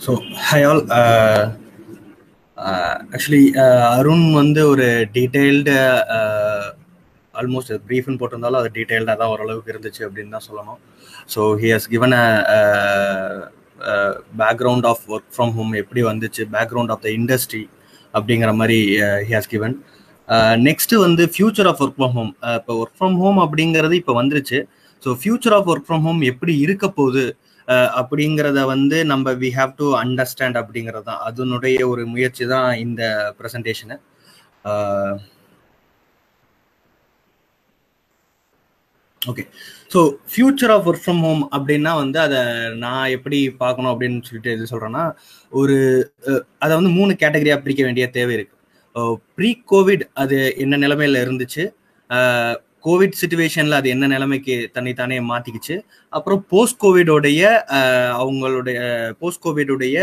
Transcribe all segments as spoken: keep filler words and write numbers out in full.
So hi all. Actually Arun வந்து ஒரு detailed almost ப்ரீஃப்னு போட்டிருந்தாலும் அது டீட்டெயில்டாக தான் ஓரளவுக்கு இருந்துச்சு அப்படின்னு தான் சொல்லணும். So he has given a background of work from home எப்படி வந்துச்சு, பேக்ரவுண்ட் ஆஃப் த இண்டஸ்ட்ரி அப்படிங்கிற மாதிரி ஹி ஹாஸ் கிவன். நெக்ஸ்ட்டு வந்து future of work from home. இப்போ ஒர்க் ஃப்ரம் ஹோம் அப்படிங்கிறது இப்போ வந்துருச்சு. So future of work from home எப்படி இருக்க போகுது அப்படிங்கிறத வந்து நம்ம வி ஹாவ் டு அண்டர்ஸ்டாண்ட் அப்படிங்கிறது தான் அதனுடைய ஒரு முயற்சி தான் இந்த presentation. Okay, so future of work from home அப்படின்னா வந்து அதை நான் எப்படி பார்க்கணும் அப்படின்னு சொல்லிட்டு எது சொல்கிறேன்னா, ஒரு அதை வந்து மூணு கேட்டகரியாக பிரிக்க வேண்டிய தேவை இருக்குது. ப்ரீ கோவிட் அது என்ன நிலைமையில இருந்துச்சு, கோவிட் சுச்சுவேஷனில் அது என்ன நிலைமைக்கு தன்னைத்தானே மாற்றிக்கிச்சு, அப்புறம் போஸ்ட் கோவிடோடைய அவங்களுடைய போஸ்ட் கோவிடுடைய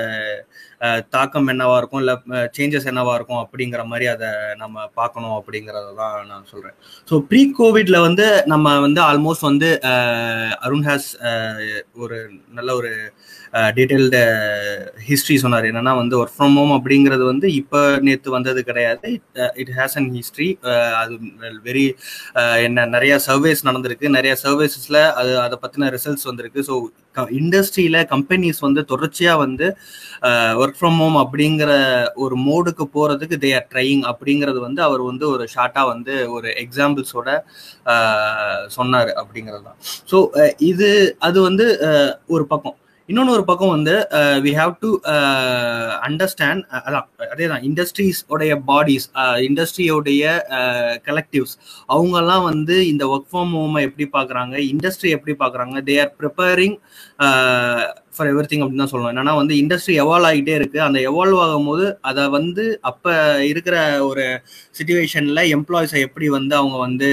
தாக்கம் என்னவா இருக்கும், இல்லை சேஞ்சஸ் என்னவா இருக்கும் அப்படிங்கிற மாதிரி அதை நம்ம பார்க்கணும் அப்படிங்கிறத தான் நான் சொல்கிறேன். ஸோ ப்ரீ கோவிட்ல வந்து நம்ம வந்து ஆல்மோஸ்ட் வந்து அருண் ஹாஸ் ஒரு நல்ல ஒரு டீட்டெயில்டு ஹிஸ்ட்ரி சொன்னார். என்னன்னா வந்து ஒர்க் ஃப்ரம் ஹோம் அப்படிங்கிறது வந்து இப்போ நேற்று வந்தது கிடையாது. It has an history. அது வெரி என்ன நிறைய சர்வேஸ் நடந்திருக்கு, நிறைய சர்வேஸஸ்ல அது அதை பற்றின ரிசல்ட்ஸ் வந்திருக்கு. ஸோ இண்டஸ்ட்ரியில கம்பெனிஸ் வந்து தொடர்ச்சியாக வந்து ஒர்க் ஃப்ரம் ஹோம் அப்படிங்கிற ஒரு மோடுக்கு போகிறதுக்கு தே ஆர் ட்ரையிங் அப்படிங்கிறது வந்து அவர் வந்து ஒரு ஷார்ட்டாக வந்து ஒரு எக்ஸாம்பிள்ஸோட சொன்னார் அப்படிங்கிறது தான். ஸோ இது அது வந்து ஒரு பக்கம். இன்னொன்று ஒரு பக்கம் வந்து வி ஹாவ் டு அண்டர்ஸ்டாண்ட், அதான் அதே தான் இண்டஸ்ட்ரீஸ் உடைய பாடிஸ், இண்டஸ்ட்ரியோடைய கலெக்டிவ்ஸ் அவங்கெல்லாம் வந்து இந்த ஒர்க் ஃப்ரம் ஹோமை எப்படி பார்க்குறாங்க, இண்டஸ்ட்ரி எப்படி பார்க்குறாங்க, they are preparing for everything அப்படின்னு தான் சொல்லணும். என்னன்னா வந்து இண்டஸ்ட்ரி எவால்வ் ஆகிட்டே இருக்கு. அந்த எவால்வ் ஆகும் போது அதை வந்து அப்போ இருக்கிற ஒரு சிச்சுவேஷனில் எம்ப்ளாயிஸை எப்படி வந்து அவங்க வந்து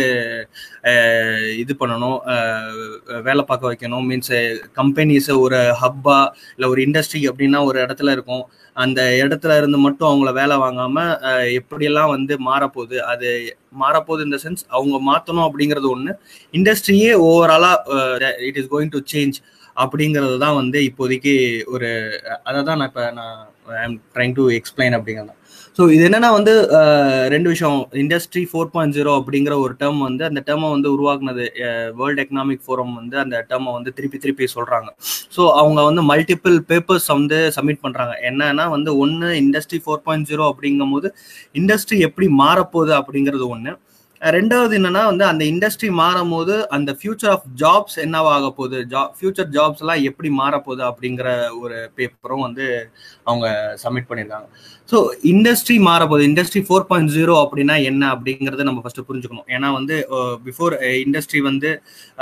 இது பண்ணணும், வேலை பார்க்க வைக்கணும். மீன்ஸ் கம்பெனிஸை ஒரு ஹப்பா இல்லை ஒரு இண்டஸ்ட்ரி அப்படின்னா ஒரு இடத்துல இருக்கும், அந்த இடத்துல இருந்து மட்டும் அவங்கள வேலை வாங்காம எப்படியெல்லாம் வந்து மாறப்போகுது, அது மாறப்போகுது இந்த சென்ஸ் அவங்க மாற்றணும் அப்படிங்கிறது ஒன்று. இண்டஸ்ட்ரியே ஓவராலா it is going to change அப்படிங்கிறது தான் வந்து இப்போதைக்கு ஒரு அதை தான் நான் இப்போ நான் I am trying to explain அப்படிங்கிறது. ஸோ இது என்னன்னா வந்து ரெண்டு விஷயம். இண்டஸ்ட்ரி ஃபோர் பாயிண்ட் ஜீரோ அப்படிங்கிற ஒரு டேர்ம் வந்து அந்த டேர்மை வந்து உருவாக்குனது வேர்ல்டு எக்கனாமிக் ஃபோரம் வந்து அந்த டேர்மை வந்து திருப்பி திருப்பி சொல்றாங்க. ஸோ அவங்க வந்து மல்டிபிள் பேப்பர்ஸ் வந்து சப்மிட் பண்றாங்க. என்னன்னா வந்து ஒன்று இண்டஸ்ட்ரி ஃபோர் பாயிண்ட் ஜீரோ அப்படிங்கும் போது இண்டஸ்ட்ரி எப்படி மாறப்போகுது அப்படிங்கிறது ஒன்று. ரெண்டாவது என்னன்னா வந்து அந்த இண்டஸ்ட்ரி மாறும் போது அந்த ஃபியூச்சர் ஆஃப் ஜாப்ஸ் என்னவாக போகுது, ஜாப் ஃபியூச்சர் ஜாப்ஸ் எல்லாம் எப்படி மாறப்போகுது அப்படிங்கிற ஒரு பேப்பரும் வந்து அவங்க சப்மிட் பண்ணியிருக்காங்க. ஸோ இண்டஸ்ட்ரி மாறப்போகுது, இண்டஸ்ட்ரி ஃபோர் பாயிண்ட் ஜீரோ அப்படின்னா என்ன அப்படிங்கிறத நம்ம ஃபர்ஸ்ட் புரிஞ்சுக்கணும். ஏன்னா வந்து பிஃபோர் இண்டஸ்ட்ரி வந்து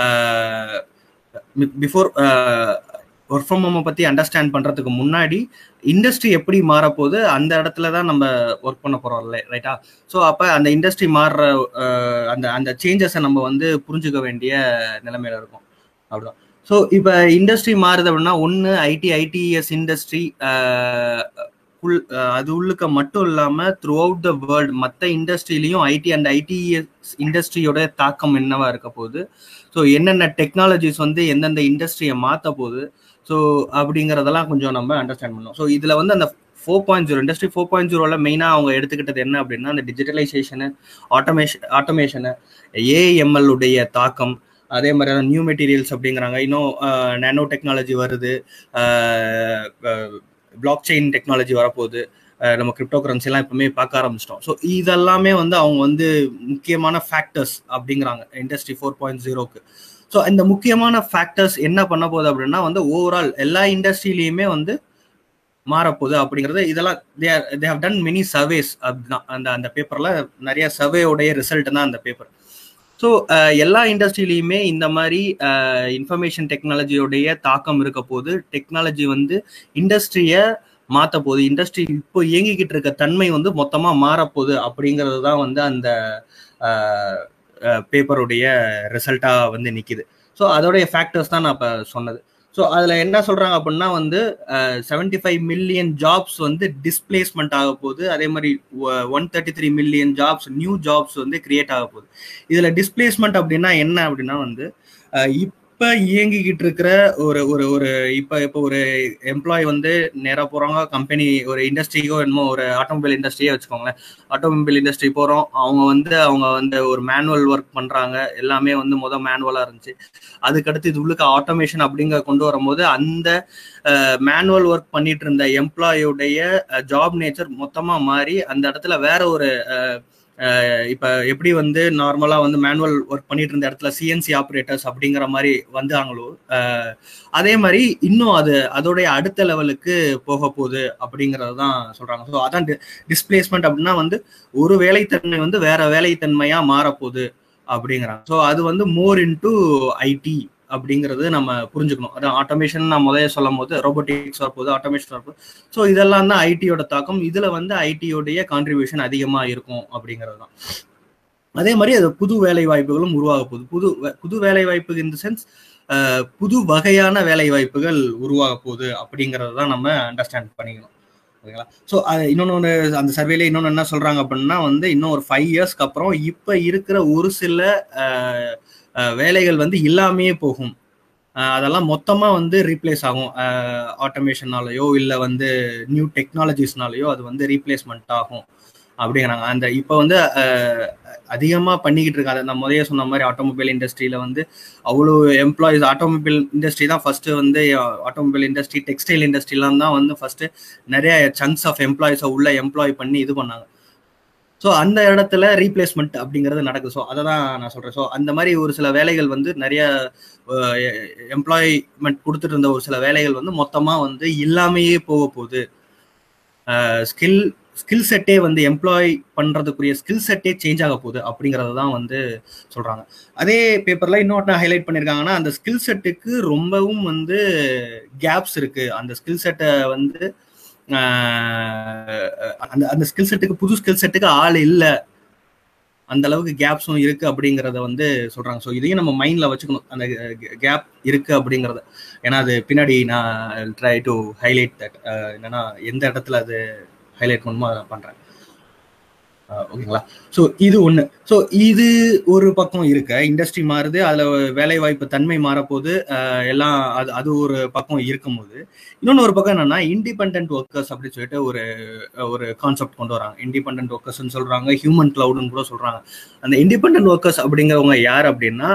பிஃபோர் ஒர்க் ஃப்ரம் ஹோமை பற்றி அண்டர்ஸ்டாண்ட் பண்ணுறதுக்கு முன்னாடி இண்டஸ்ட்ரி எப்படி மாறப்போகுது அந்த இடத்துல தான் நம்ம ஒர்க் பண்ண போகிறோம் இல்லை, ரைட்டா? ஸோ அப்போ அந்த இண்டஸ்ட்ரி மாறுற அந்த அந்த சேஞ்சஸை நம்ம வந்து புரிஞ்சுக்க வேண்டிய நிலைமையில இருக்கும். அப்படிதான். ஸோ இப்போ இண்டஸ்ட்ரி மாறுது அப்படின்னா ஒன்று ஐடி ஐடிஎஸ் இண்டஸ்ட்ரி உள் அது உள்ளுக்க மட்டும் இல்லாமல் த்ரூ அவுட் த வேர்ல்டு மற்ற இண்டஸ்ட்ரியிலையும் ஐடி அண்ட் ஐடிஎஸ் இண்டஸ்ட்ரியோட தாக்கம் என்னவா இருக்க போகுது, ஸோ என்னென்ன டெக்னாலஜிஸ் வந்து எந்தெந்த இண்டஸ்ட்ரியை மாற்ற போகுது, ஸோ அப்படிங்கிறதெல்லாம் கொஞ்சம் நம்ம அண்டர்ஸ்டாண்ட் பண்ணணும். ஸோ இதில் வந்து அந்த four point zero industry four point ஜீரோவில் மெயினாக அவங்க எடுத்துக்கிட்டது என்ன அப்படின்னா அந்த டிஜிட்டலைசேஷனு, ஆட்டோமேஷன் ஆட்டோமேஷனு, ஏஎம்எல் உடைய தாக்கம், அதே மாதிரி நியூ மெட்டீரியல்ஸ் அப்படிங்கிறாங்க. இன்னும் நானோ டெக்னாலஜி வருது, பிளாக் செயின் டெக்னாலஜி வரப்போகுது, நம்ம கிரிப்டோ கரன்சிலாம் எப்பவுமே பார்க்க ஆரம்பிச்சிட்டோம். ஸோ இதெல்லாமே வந்து அவங்க வந்து முக்கியமான ஃபேக்டர்ஸ் அப்படிங்கிறாங்க இண்டஸ்ட்ரி ஃபோர் பாயிண்ட் ஜீரோக்கு. ஸோ இந்த முக்கியமான ஃபேக்டர்ஸ் என்ன பண்ண போகுது அப்படின்னா வந்து ஓவரால் எல்லா இண்டஸ்ட்ரியிலையுமே வந்து மாறப்போகுது அப்படிங்கிறது. இதெல்லாம் they they have done many surveys அப்படிதான் அந்த அந்த பேப்பரில் நிறைய சர்வேயோடைய ரிசல்ட் தான் அந்த பேப்பர். ஸோ எல்லா இண்டஸ்ட்ரியிலையுமே இந்த மாதிரி இன்ஃபர்மேஷன் டெக்னாலஜியோடைய தாக்கம் இருக்க போது, டெக்னாலஜி வந்து இண்டஸ்ட்ரியை மாற்ற போகுது, இண்டஸ்ட்ரி இப்போ இயங்கிக்கிட்டு இருக்க தன்மை வந்து மொத்தமாக மாறப்போகுது அப்படிங்கிறது தான் வந்து அந்த பேப்பருடைய ரிசல்ட்டாக வந்து நிற்கிது. ஸோ அதோடைய ஃபேக்டர்ஸ் தான் நான் இப்போ சொன்னது. ஸோ அதில் என்ன சொல்கிறாங்க அப்படின்னா வந்து செவன்டி ஃபைவ் மில்லியன் ஜாப்ஸ் வந்து டிஸ்பிளேஸ்மெண்ட் ஆக போகுது, அதே மாதிரி one thirty three million jobs new jobs வந்து கிரியேட் ஆக போகுது. இதில் டிஸ்பிளேஸ்மெண்ட் அப்படின்னா என்ன அப்படின்னா வந்து இப்ப இயங்கிக்கிட்டு இருக்கிற ஒரு ஒரு ஒரு இப்ப இப்ப ஒரு எம்ப்ளாய் வந்து நேரா போறாங்க கம்பெனி ஒரு இண்டஸ்ட்ரியோ என்னமோ ஒரு ஆட்டோமொபைல் இண்டஸ்ட்ரியே வச்சுக்கோங்களேன். ஆட்டோமொபைல் இண்டஸ்ட்ரி போறோம், அவங்க வந்து அவங்க வந்து ஒரு மேனுவல் ஒர்க் பண்றாங்க. எல்லாமே வந்து முதல் மேனுவலா இருந்துச்சு. அதுக்கடுத்து இது உள்ளுக்கு ஆட்டோமேஷன் அப்படிங்கிற கொண்டு வரும்போது அந்த மேனுவல் ஒர்க் பண்ணிட்டு இருந்த எம்ப்ளாயோடைய ஜாப் நேச்சர் மொத்தமா மாறி அந்த இடத்துல வேற ஒரு இப்ப எப்படி வந்து நார்மலா வந்து மேனுவல் ஒர்க் பண்ணிட்டு இருந்த இடத்துல சிஎன்சி ஆப்ரேட்டர்ஸ் அப்படிங்கிற மாதிரி வந்தாங்களோ அதே மாதிரி இன்னும் அது அதோடைய அடுத்த லெவலுக்கு போக போகுது அப்படிங்கறது தான் சொல்றாங்க. ஸோ அதான் டிஸ்பிளேஸ்மெண்ட் அப்படின்னா வந்து ஒரு வேலைத்தன்மை வந்து வேற வேலைத்தன்மையா மாறப்போகுது அப்படிங்கிறாங்க. ஸோ அது வந்து மோர் இன்டு ஐடி அப்படிங்கிறது நம்ம புரிஞ்சுக்கணும். அதான் ஆட்டோமேஷன் நான் முதல்ல சொல்லும் போது ரோபோட்டிக்ஸ் வரப்போகுது, ஆட்டோமேஷன் வரப்போகுது. ஸோ இதெல்லாம் தான் ஐடியோட தாக்கம். இதுல வந்து ஐடியோடைய கான்ட்ரிபியூஷன் அதிகமா இருக்கும் அப்படிங்கிறது தான். அதே மாதிரி அது புது வேலை வாய்ப்புகளும் உருவாக போகுது. புது புது வேலை வாய்ப்பு இன் தி சென்ஸ் புது வகையான வேலை வாய்ப்புகள் உருவாக போகுது அப்படிங்கிறது தான் நம்ம அண்டர்ஸ்டாண்ட் பண்ணிக்கணும். ஓகேங்களா? ஸோ அது இன்னொன்று அந்த சர்வேல இன்னொன்று என்ன சொல்றாங்க அப்படின்னா வந்து இன்னும் ஒரு ஃபைவ் இயர்ஸ்க்கு அப்புறம் இப்ப இருக்கிற ஒரு சில வேலைகள் வந்து இல்லாமையே போகும். அதெல்லாம் மொத்தமா வந்து ரீப்ளேஸ் ஆகும். ஆட்டோமேஷனாலயோ இல்லை வந்து நியூ டெக்னாலஜிஸ்னாலயோ அது வந்து ரீப்ளேஸ்மெண்ட் ஆகும் அப்படிங்கிறாங்க. அந்த இப்போ வந்து அதிகமா பண்ணிக்கிட்டு இருக்காங்க. நான் முதல்ல சொன்ன மாதிரி ஆட்டோமொபைல் இண்டஸ்ட்ரியில வந்து அவ்வளோ எம்ப்ளாயிஸ் ஆட்டோமொபைல் இண்டஸ்ட்ரி தான் ஃபர்ஸ்ட் வந்து ஆட்டோமொபைல் இண்டஸ்ட்ரி டெக்ஸ்டைல் இண்டஸ்ட்ரிலாம் தான் வந்து ஃபர்ஸ்ட் நிறைய சங்க்ஸ் ஆஃப் எம்ப்ளாயிஸை உள்ள எம்ப்ளாய் பண்ணி இது பண்ணாங்க. ஸோ அந்த இடத்துல ரீப்ளேஸ்மெண்ட் அப்படிங்கிறது நடக்குது. ஸோ அதை தான் நான் சொல்றேன். ஸோ அந்த மாதிரி ஒரு சில வேலைகள் வந்து நிறைய எம்ப்ளாய்மெண்ட் கொடுத்துட்டு இருந்த ஒரு சில வேலைகள் வந்து மொத்தமா வந்து இல்லாமையே போக போகுது. ஸ்கில் ஸ்கில் செட்டே வந்து எம்ப்ளாய் பண்றதுக்குரிய ஸ்கில் செட்டே சேஞ்ச் ஆக போகுது அப்படிங்கறது தான் வந்து சொல்றாங்க. அதே பேப்பர்ல இன்னொன்று ஹைலைட் பண்ணியிருக்காங்கன்னா அந்த ஸ்கில் செட்டுக்கு ரொம்பவும் வந்து கேப்ஸ் இருக்கு. அந்த ஸ்கில் செட்டை வந்து அந்த அந்த ஸ்கில் செட்டுக்கு புது ஸ்கில் செட்டுக்கு ஆள் இல்லை, அந்த அளவுக்கு கேப்ஸும் இருக்கு அப்படிங்கிறத வந்து சொல்றாங்க. ஸோ இதையும் நம்ம மைண்ட்ல வச்சுக்கணும், அந்த கேப் இருக்கு அப்படிங்கறத. ஏன்னா அது பின்னாடி நான் ட்ரை டு ஹைலைட் தட் என்னன்னா எந்த இடத்துல அது ஹைலைட் பண்ணுமோ அதை பண்றேன். ஓகேங்களா? ஸோ இது ஒண்ணு. ஸோ இது ஒரு பக்கம் இருக்க இண்டஸ்ட்ரி மாறுது, அதுல வேலை வாய்ப்பு தன்மை மாறப்போகுது, எல்லாம் அது அது ஒரு பக்கம் இருக்கும்போது இன்னொன்னு ஒரு பக்கம் என்னன்னா இண்டிபெண்டன்ட் ஒர்க்கர்ஸ் அப்படின்னு சொல்லிட்டு ஒரு ஒரு கான்செப்ட் கொண்டு வராங்க. இண்டிபெண்டன்ட் ஒர்க்கர்ஸ்ன்னு சொல்றாங்க, ஹியூமன் கிளவுட்னு கூட சொல்றாங்க. அந்த இண்டிபெண்டன்ட் ஒர்க்கர்ஸ் அப்படிங்கிறவங்க யார் அப்படின்னா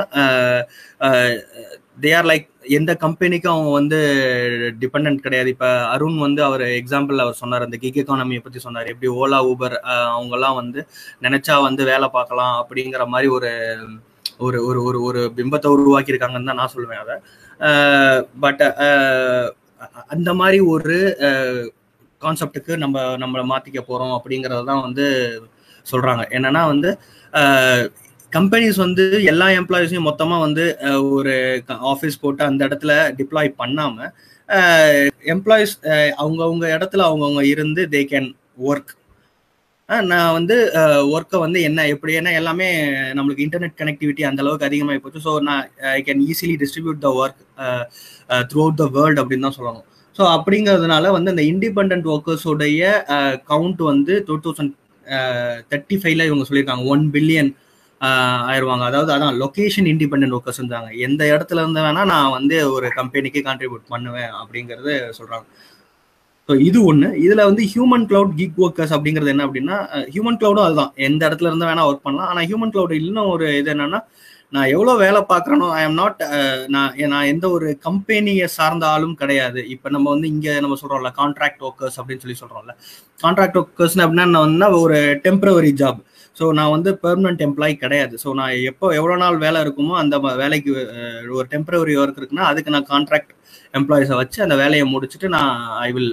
தே ஆர் லைக் எந்த கம்பெனிக்கும் அவங்க வந்து டிபெண்ட் கிடையாது. இப்ப அருண் வந்து அவர் எக்ஸாம்பிள் அவர் சொன்னார், அந்த கிக் எக்கானமியை பத்தி சொன்னார். எப்படி ஓலா ஊபர் அவங்க எல்லாம் வந்து நினைச்சா வந்து வேலை பார்க்கலாம் அப்படிங்கிற மாதிரி ஒரு ஒரு ஒரு ஒரு ஒரு பிம்பத்தை உருவாக்கி இருக்காங்கன்னு தான் நான் சொல்லுவேன் அதை. பட் அந்த மாதிரி ஒரு கான்செப்டுக்கு நம்ம நம்மளை மாத்திக்க போறோம் அப்படிங்கறதான் வந்து சொல்றாங்க. என்னன்னா வந்து கம்பெனிஸ் வந்து எல்லா எம்ப்ளாயிஸையும் மொத்தமா வந்து ஒரு ஆஃபீஸ் போட்டு அந்த இடத்துல டிப்ளாய் பண்ணாம எம்ப்ளாயிஸ் அவங்கவுங்க இடத்துல அவங்கவுங்க இருந்து தே கேன் ஒர்க். நான் வந்து ஒர்க்கை வந்து என்ன எப்படி ஏன்னா எல்லாமே நம்மளுக்கு இன்டர்நெட் கனெக்டிவிட்டி அந்த அளவுக்கு அதிகமாக போச்சு. ஸோ நான் I can easily distribute the work throughout the world அப்படின்னு தான் சொல்லணும். ஸோ அப்படிங்கிறதுனால வந்து இந்த இண்டிபெண்டன்ட் ஒர்க்கர்ஸோடைய கவுண்ட் வந்து டூ தௌசண்ட் தேர்ட்டி ஃபைவ்ல இவங்க சொல்லியிருக்காங்க ஒன் பில்லியன் ஆயிடுவாங்க. அதாவது அதான் லொகேஷன் இண்டிபெண்டன்ட் ஒர்க்கர்ஸ் இருந்தாங்க, எந்த இடத்துல இருந்து வேணா நான் வந்து ஒரு கம்பெனிக்கு கான்ட்ரிபியூட் பண்ணுவேன் அப்படிங்கறது சொல்றாங்க. ஸோ இது ஒண்ணு. இதுல வந்து ஹியூமன் கிளவுட் கிக் ஒர்க்கர்ஸ் அப்படிங்கிறது என்ன அப்படின்னா ஹியூமன் கிளவுடும் அதுதான், எந்த இடத்துல இருந்து வேணா ஒர்க் பண்ணலாம். ஆனா ஹியூமன் கிளவுட் இன்னும் ஒரு இது என்னன்னா நான் எவ்வளவு வேலை பார்க்கறனோ ஐ எம் நாட் நான் நான் எந்த ஒரு கம்பெனியை சார்ந்த ஆளும் கிடையாது. இப்ப நம்ம வந்து இங்க நம்ம சொல்றோம்ல கான்ட்ராக்ட் ஒர்க்கர்ஸ் அப்படின்னு சொல்லி சொல்றோம்ல. கான்ட்ராக்ட் ஒர்க்கர்ஸ் அப்படின்னா ஒரு டெம்பரவரி ஜாப். ஸோ நான் வந்து பெர்மனன்ட் எம்ப்ளாயி கிடையாது. ஸோ நான் எப்போ எவ்வளோ நாள் வேலை இருக்குமோ அந்த வேலைக்கு ஒரு டெம்பரவரி ஒர்க் இருக்குன்னா அதுக்கு நான் கான்ட்ராக்ட் எம்ப்ளாயிஸை வச்சு அந்த வேலையை முடிச்சுட்டு நான் ஐ வில்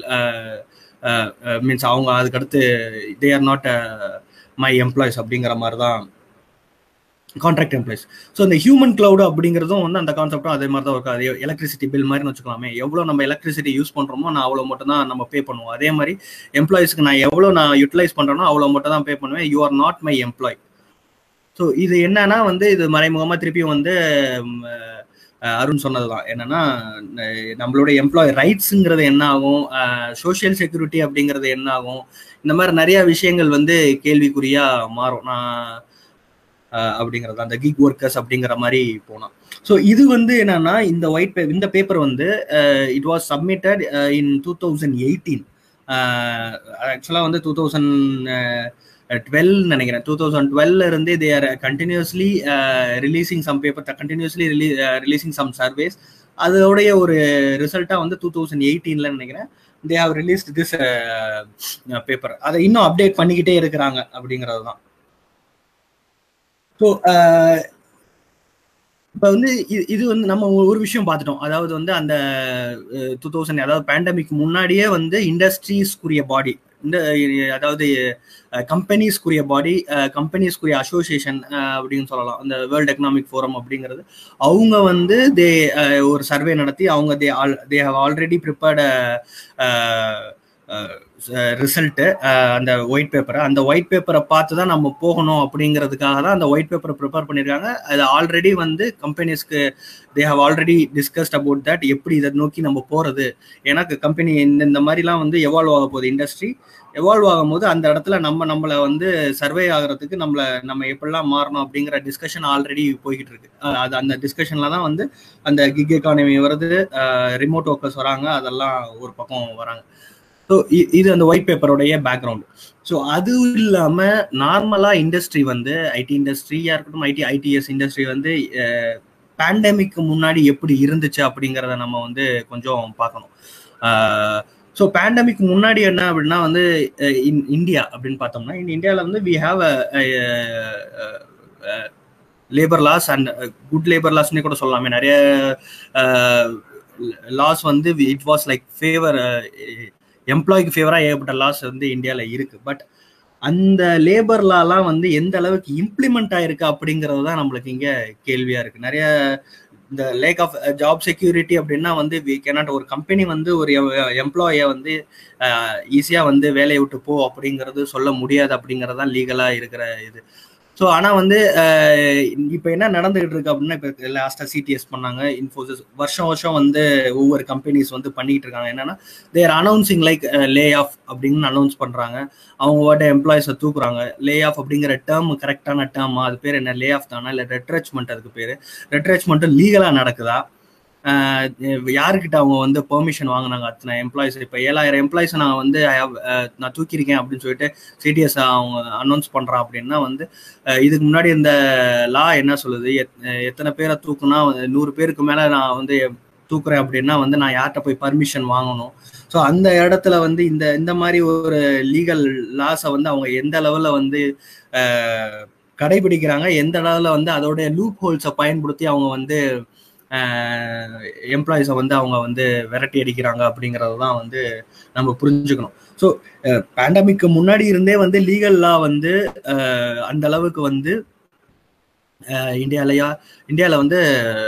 மீன்ஸ் அவங்க அதுக்கடுத்து they are not my employees அப்படிங்கிற மாதிரி தான் கான்ட்ராக்ட் எம்ப்ளாயிஸ். ஸோ இந்த ஹியூமன் கிளவுட் அப்படிங்கிறதும் வந்து அந்த கான்செப்டும் அதே மாதிரி தான் இருக்கும். அதே எலக்ட்ரிசிட்டி பில் மாதிரின்னு வச்சுக்கலாமே, எவ்வளோ நம்ம எலக்ட்ரிசிட்டி யூஸ் பண்ணுறோமோ நான் அவ்வளோ மட்டும் தான் நம்ம பே பண்ணுவோம். அதே மாதிரி எம்ப்ளாயிஸ்க்கு நான் எவ்வளோ நான் யூட்டிலைஸ் பண்ணுறேனோ அவ்வளோ மட்டும் தான் பே பண்ணுவேன். You are not my employee. So இது என்னன்னா வந்து இது மறைமுகமாக திருப்பியும் வந்து அருண் சொன்னதுதான் என்னன்னா நம்மளுடைய எம்ப்ளாய் ரைட்ஸுங்கிறது என்ன ஆகும், சோசியல் செக்யூரிட்டி அப்படிங்கிறது என்ன ஆகும், இந்த மாதிரி நிறைய விஷயங்கள் வந்து கேள்விக்குறியா மாறும். நான் அப்படிங்கிறது அந்த கிக் ஒர்க்கர்ஸ் அப்படிங்கிற மாதிரி போனோம். ஸோ இது வந்து என்னன்னா இந்த ஒயிட் பே இந்த பேப்பர் வந்து it was submitted in two thousand eighteen ஆக்சுவலாக வந்து டூ தௌசண்ட் டுவெல் நினைக்கிறேன் டூ தௌசண்ட் டுவெல்ல இருந்து they are continuously releasing some paper continuously ரிலீ ரிலீசிங் சம் சர்வேஸ். அதோடைய ஒரு ரிசல்ட்டா வந்து டூ தௌசண்ட் எயிட்டீன்ல நினைக்கிறேன் they have released this paper. அதை இன்னும் அப்டேட் பண்ணிக்கிட்டே இருக்கிறாங்க அப்படிங்கிறது தான். ஸோ இப்போ வந்து இது வந்து நம்ம ஒரு விஷயம் பார்த்துட்டோம். அதாவது வந்து அந்த டூ தௌசண்ட் அதாவது பேண்டமிக் முன்னாடியே வந்து இண்டஸ்ட்ரீஸ்க்குரிய பாடி இந்த அதாவது கம்பெனிஸ்க்குரிய பாடி கம்பெனிஸ்க்குரிய அசோசியேஷன் அப்படின்னு சொல்லலாம். அந்த வேர்ல்டு எக்கனாமிக் ஃபோரம் அப்படிங்கிறது அவங்க வந்து தே ஒரு சர்வே நடத்தி அவங்க they all they have already prepared result அந்த ஒயிட் பேப்பரை அந்த ஒயிட் பேப்பரை பார்த்து தான் நம்ம போகணும் அப்படிங்கிறதுக்காக தான் அந்த ஒயிட் பேப்பரை ப்ரிப்பேர் பண்ணியிருக்காங்க. அது ஆல்ரெடி வந்து கம்பெனிஸ்க்கு they have already discussed about that எப்படி இதை நோக்கி நம்ம போகிறது. ஏன்னா கம்பெனி இந்த இந்த மாதிரிலாம் வந்து எவால்வ் ஆக போகுது. இண்டஸ்ட்ரி எவால்வ் ஆகும் போது அந்த இடத்துல நம்ம நம்மளை வந்து சர்வே ஆகிறதுக்கு நம்மளை நம்ம எப்படிலாம் மாறணும் அப்படிங்கிற டிஸ்கஷன் ஆல்ரெடி போய்கிட்டு இருக்கு. அது அந்த டிஸ்கஷன்ல தான் வந்து அந்த கிக் எக்கானமி வருது, ரிமோட் ஒர்க்கர்ஸ் வராங்க, அதெல்லாம் ஒரு பக்கம் வராங்க. ஸோ இது அந்த ஒயிட் பேப்பருடைய பேக்ரவுண்ட். ஸோ அது இல்லாமல் நார்மலாக இண்டஸ்ட்ரி வந்து ஐடி இண்டஸ்ட்ரியாக இருக்கட்டும் ஐடி ஐடிஎஸ் இண்டஸ்ட்ரி வந்து பேண்டமிக்கு முன்னாடி எப்படி இருந்துச்சு அப்படிங்கிறத நம்ம வந்து கொஞ்சம் பார்க்கணும். ஸோ பேண்டமிக் முன்னாடி என்ன அப்படின்னா வந்து இன் இந்தியா அப்படின்னு பார்த்தோம்னா இந்த இந்தியாவில் வந்து we have labour laws and good labour லாஸ்னே கூட சொல்லலாமே. நிறைய லாஸ் வந்து இட் வாஸ் லைக் ஃபேவர் எம்ப்ளாய்க்கு ஃபேவராக ஏகப்பட்ட லாஸ் வந்து இந்தியாவில் இருக்கு. பட் அந்த லேபர் லாலாம் வந்து எந்த அளவுக்கு இம்ப்ளிமெண்ட் ஆயிருக்கு அப்படிங்கிறது தான் நம்மளுக்கு இங்கே கேள்வியாக இருக்கு. நிறைய இந்த லேக் ஆஃப் ஜாப் செக்யூரிட்டி அப்படின்னா வந்து வி கேனாட் ஒரு கம்பெனி வந்து ஒரு எம்ப்ளாயை வந்து ஈஸியாக வந்து வேலையை விட்டு போ அப்படிங்கிறது சொல்ல முடியாது அப்படிங்கிறது தான் லீகலாக இருக்கிற இது. ஸோ ஆனால் வந்து இப்போ என்ன நடந்துகிட்டு இருக்கு அப்படின்னா இப்போ லாஸ்ட்டாக சிடிஎஸ் பண்ணாங்க, இன்ஃபோசிஸ் வருஷம் வருஷம் வந்து ஒவ்வொரு கம்பெனிஸ் வந்து பண்ணிக்கிட்டு இருக்காங்க. என்னன்னா they're announcing like lay off அப்படின்னு அனௌன்ஸ் பண்ணுறாங்க. அவங்க வாட்ட எம்ப்ளாயிஸை தூக்குறாங்க. லே ஆஃப் அப்படிங்கிற டேர்ம் கரெக்டான டேர்மா, அது பேர் என்ன லே ஆஃப் தானா இல்லை ரெட்ரெச்மெண்ட்? அதுக்கு பேர் ரெட்ரெச்மெண்ட்டும் லீகலாக நடக்குதா? யாருக்கிட்ட அவங்க வந்து பெர்மிஷன் வாங்கினாங்க அத்தனை எம்ப்ளாயிஸ்? இப்போ ஏழாயிரம் எம்ப்ளாயிஸை நான் வந்து நான் தூக்கியிருக்கேன் அப்படின்னு சொல்லிட்டு சிடிஎஸ் அவங்க அனௌன்ஸ் பண்ணுறான் அப்படின்னா வந்து இதுக்கு முன்னாடி இந்த லா என்ன சொல்லுது? எத்தனை பேரை தூக்குனா நூறு பேருக்கு மேலே நான் வந்து தூக்குறேன் அப்படின்னா வந்து நான் யார்கிட்ட போய் பர்மிஷன் வாங்கணும்? ஸோ அந்த இடத்துல வந்து இந்த இந்த மாதிரி ஒரு லீகல் லாஸை வந்து அவங்க எந்த லெவலில் வந்து கடைபிடிக்கிறாங்க, எந்த அளவில் வந்து அதோடைய லூப் ஹோல்ஸை பயன்படுத்தி அவங்க வந்து எம்ப்ளாயிஸை வந்து அவங்க வந்து விரட்டி அடிக்கிறாங்க அப்படிங்கிறது தான் வந்து நம்ம புரிஞ்சுக்கணும். ஸோ பேண்டமிக்கு முன்னாடி இருந்தே வந்து லீகல் லா வந்து அந்த அளவுக்கு வந்து இந்தியாலயா இந்தியாவில் வந்து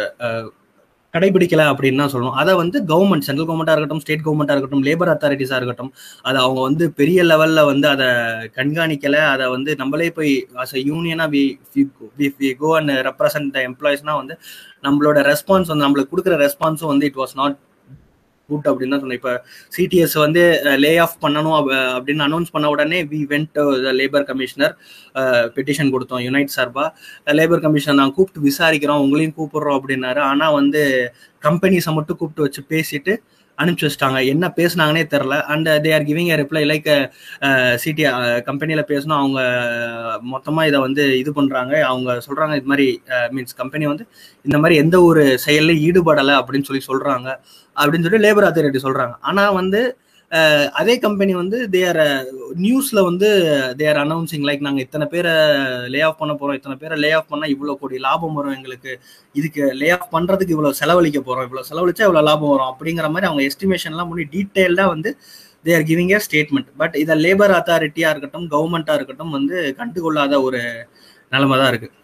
கடைபிடிக்கல அப்படின்னு தான் சொல்லணும். அதை வந்து கவர்மெண்ட், சென்ட்ரல் கவர்மெண்ட்டாக இருக்கட்டும், ஸ்டேட் கவர்மெண்ட்டாக இருக்கட்டும், லேபர் அத்தாரிட்டிஸாக இருக்கட்டும், அதை அவங்க வந்து பெரிய லெவலில் வந்து அதை கண்காணிக்கலை. அதை வந்து நம்மளே போய் அஸ் அ யூனியனாக we we go and represent the எம்ப்ளாயிஸ்னால் வந்து நம்மளோட ரெஸ்பான்ஸ் வந்து நம்மளுக்கு கொடுக்குற ரெஸ்பான்ஸும் வந்து இட் வாஸ் நாட் குட் அப்படின்னு தான் சொன்னேன். இப்போ சிடிஎஸ் வந்து லே ஆஃப் பண்ணணும் அப்படின்னு அனௌன்ஸ் பண்ண உடனே we went the labour commissioner, petition கொடுத்தோம் யுனைட் சார்பா. லேபர் கமிஷனர் நாங்கள் கூப்பிட்டு விசாரிக்கிறோம், உங்களையும் கூப்பிடுறோம் அப்படின்னாரு. ஆனால் வந்து கம்பெனிஸை மட்டும் கூப்பிட்டு வச்சு பேசிட்டு அனுப்பிச்சு வச்சிட்டாங்க. என்ன பேசினாங்கன்னே தெரில. And they are giving a reply like சிடி கம்பெனியில் பேசணும், அவங்க மொத்தமாக இதை வந்து இது பண்ணுறாங்க. அவங்க சொல்கிறாங்க இது மாதிரி மீன்ஸ் கம்பெனி வந்து இந்த மாதிரி எந்த ஒரு செயலில் ஈடுபடலை அப்படின்னு சொல்லி சொல்கிறாங்க அப்படின்னு சொல்லி லேபர் அத்தாரிட்டி சொல்கிறாங்க. ஆனால் வந்து அதே கம்பெனி வந்து தேர் நியூஸில் வந்து தேர் அனௌன்சிங் லைக் நாங்கள் இத்தனை பேரை லே ஆஃப் பண்ண போகிறோம், இத்தனை பேரை லே ஆஃப் பண்ணால் இவ்வளோ கோடி லாபம் வரும் எங்களுக்கு, இதுக்கு லே ஆஃப் பண்ணுறதுக்கு இவ்வளோ செலவழிக்க போகிறோம், இவ்வளோ செலவழிச்சா இவ்வளோ லாபம் வரும் அப்படிங்கிற மாதிரி அவங்க எஸ்டிமேஷன்லாம் முடி டீட்டெயில்டாக வந்து they are giving a statement. But இதை லேபர் அத்தாரிட்டியாக இருக்கட்டும், கவர்மெண்ட்டாக இருக்கட்டும் வந்து கண்டுகொள்ளாத ஒரு நிலைமை தான் இருக்குது.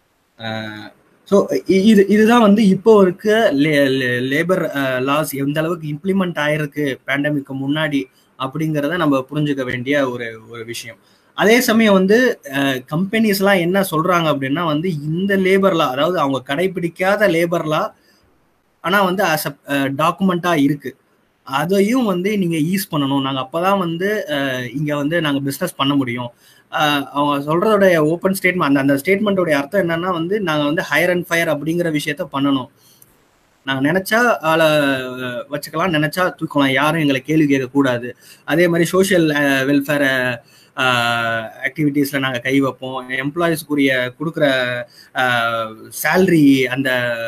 ஸோ இது இதுதான் வந்து இப்போ இருக்க லே லேபர் லாஸ் எந்த அளவுக்கு இம்ப்ளிமெண்ட் ஆயிருக்கு பேண்டமிக்கு முன்னாடி அப்படிங்கிறத நம்ம புரிஞ்சுக்க வேண்டிய ஒரு ஒரு விஷயம். அதே சமயம் வந்து கம்பெனிஸ்லாம் என்ன சொல்றாங்க அப்படின்னா வந்து இந்த லேபர் லா, அதாவது அவங்க கடைபிடிக்காத லேபர் லா ஆனால் வந்து அஸ் அ டாக்குமெண்ட்டாக இருக்கு, அதையும் வந்து நீங்கள் ஈஸ் பண்ணணும். நாங்கள் அப்போ தான் வந்து இங்கே வந்து நாங்கள் பிஸ்னஸ் பண்ண முடியும். அவங்க சொல்றதோட ஓப்பன் ஸ்டேட்மெண்ட், அந்த அந்த ஸ்டேட்மெண்ட்டோடைய அர்த்தம் என்னன்னா வந்து நாங்கள் வந்து ஹையர் அண்ட் ஃபயர் அப்படிங்கிற விஷயத்த பண்ணணும். நாங்கள் நினைச்சா ஆளை வச்சுக்கலாம், நினைச்சா தூக்கலாம், யாரும் எங்களை கேள்வி கேட்கக்கூடாது. அதே மாதிரி சோஷியல் வெல்ஃபேர் ஆக்டிவிட்டீஸ்ல நாங்கள் கை வைப்போம். எம்ப்ளாயிஸ்க்குரிய கொடுக்குற சேலரி, அந்த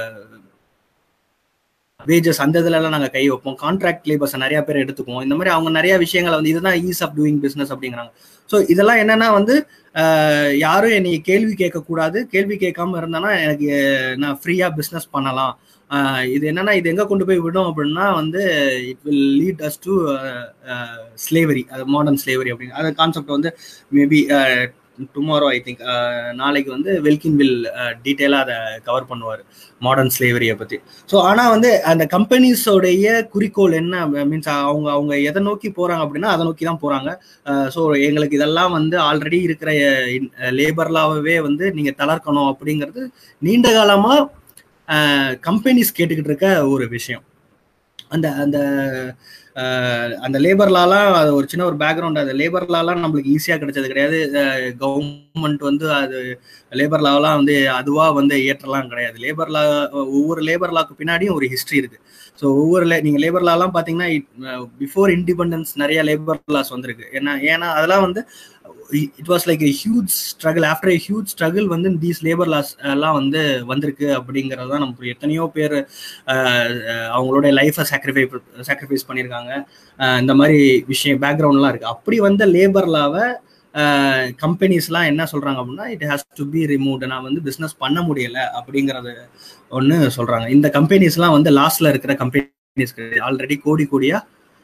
வேஜஸ், அந்த இதுலலாம் நாங்கள் கை வைப்போம். கான்ட்ராக்ட் லேபர்ஸை நிறைய பேர் எடுத்துக்குவோம். இந்த மாதிரி அவங்க நிறைய விஷயங்களை வந்து இதுதான் ஈஸ் ஆஃப் டூயிங் பிஸ்னஸ் அப்படிங்கிறாங்க. ஸோ இதெல்லாம் என்னன்னா வந்து யாரும் என்னை கேள்வி கேட்கக்கூடாது, கேள்வி கேட்காம இருந்தேன்னா எனக்கு நான் ஃப்ரீயா பிஸ்னஸ் பண்ணலாம். இது என்னன்னா இது எங்க கொண்டு போய் விடும் அப்படின்னா வந்து it will lead us to slavery, அது மாடர்ன் ஸ்லேவரி அப்படின்னு. அந்த கான்செப்ட் வந்து மேபி டுமாரோ ஐ திங்க் நாளைக்கு வந்து வெல்கின் வில் டீட்டெயிலாக அதை கவர் பண்ணுவார் மாடர்ன் ஸ்லேவரியை பற்றி. ஸோ ஆனால் வந்து அந்த கம்பெனிஸோடைய குறிக்கோள் என்ன மீன்ஸ் அவங்க அவங்க எதை நோக்கி போகிறாங்க அப்படின்னா அதை நோக்கி தான் போகிறாங்க. ஸோ எங்களுக்கு இதெல்லாம் வந்து ஆல்ரெடி இருக்கிற லேபர்லாவே வந்து நீங்கள் தளர்க்கணும் அப்படிங்கிறது நீண்ட காலமாக கம்பெனிஸ் கேட்டுக்கிட்டு இருக்க ஒரு விஷயம். அந்த அந்த அந்த லேபர் லாலாம் அது ஒரு சின்ன ஒரு பேக்ரவுண்ட். அது லேபர் லாலாம் நம்மளுக்கு ஈஸியாக கிடைச்சது கிடையாது. கவர்மெண்ட் வந்து அது லேபர் லாவெலாம் வந்து அதுவாக வந்து ஏற்றலாம் கிடையாது. லேபர் லா, ஒவ்வொரு லேபர் லாக்கு பின்னாடியும் ஒரு ஹிஸ்ட்ரி இருக்கு. ஸோ ஒவ்வொரு லே நீங்கள் லேபர் லாலாம் பார்த்தீங்கன்னா பிஃபோர் இண்டிபெண்டன்ஸ் நிறைய லேபர் லாஸ் வந்திருக்கு. ஏன்னா ஏன்னா அதெல்லாம் வந்து it was like a huge struggle. After a huge struggle வந்து தீஸ் லேபர் லாஸ் எல்லாம் வந்து வந்திருக்கு அப்படிங்கிறது தான் நமக்கு எத்தனையோ பேர் அவங்களோட லைஃப்பை சாக்ரிஃபை சாக்ரிஃபைஸ் பண்ணியிருக்காங்க. இந்த மாதிரி விஷயம் பேக்ரவுண்ட்லாம் இருக்குது. அப்படி வந்த லேபர் லாவை கம்பெனிஸ்லாம் என்ன சொல்கிறாங்க அப்படின்னா it has to be removed, நான் வந்து பிஸ்னஸ் பண்ண முடியலை அப்படிங்கிறது ஒன்று சொல்கிறாங்க. இந்த கம்பெனிஸ்லாம் வந்து லாஸ்ட்ல இருக்கிற கம்பெனிஸ் ஆல்ரெடி கோடி கோடியாக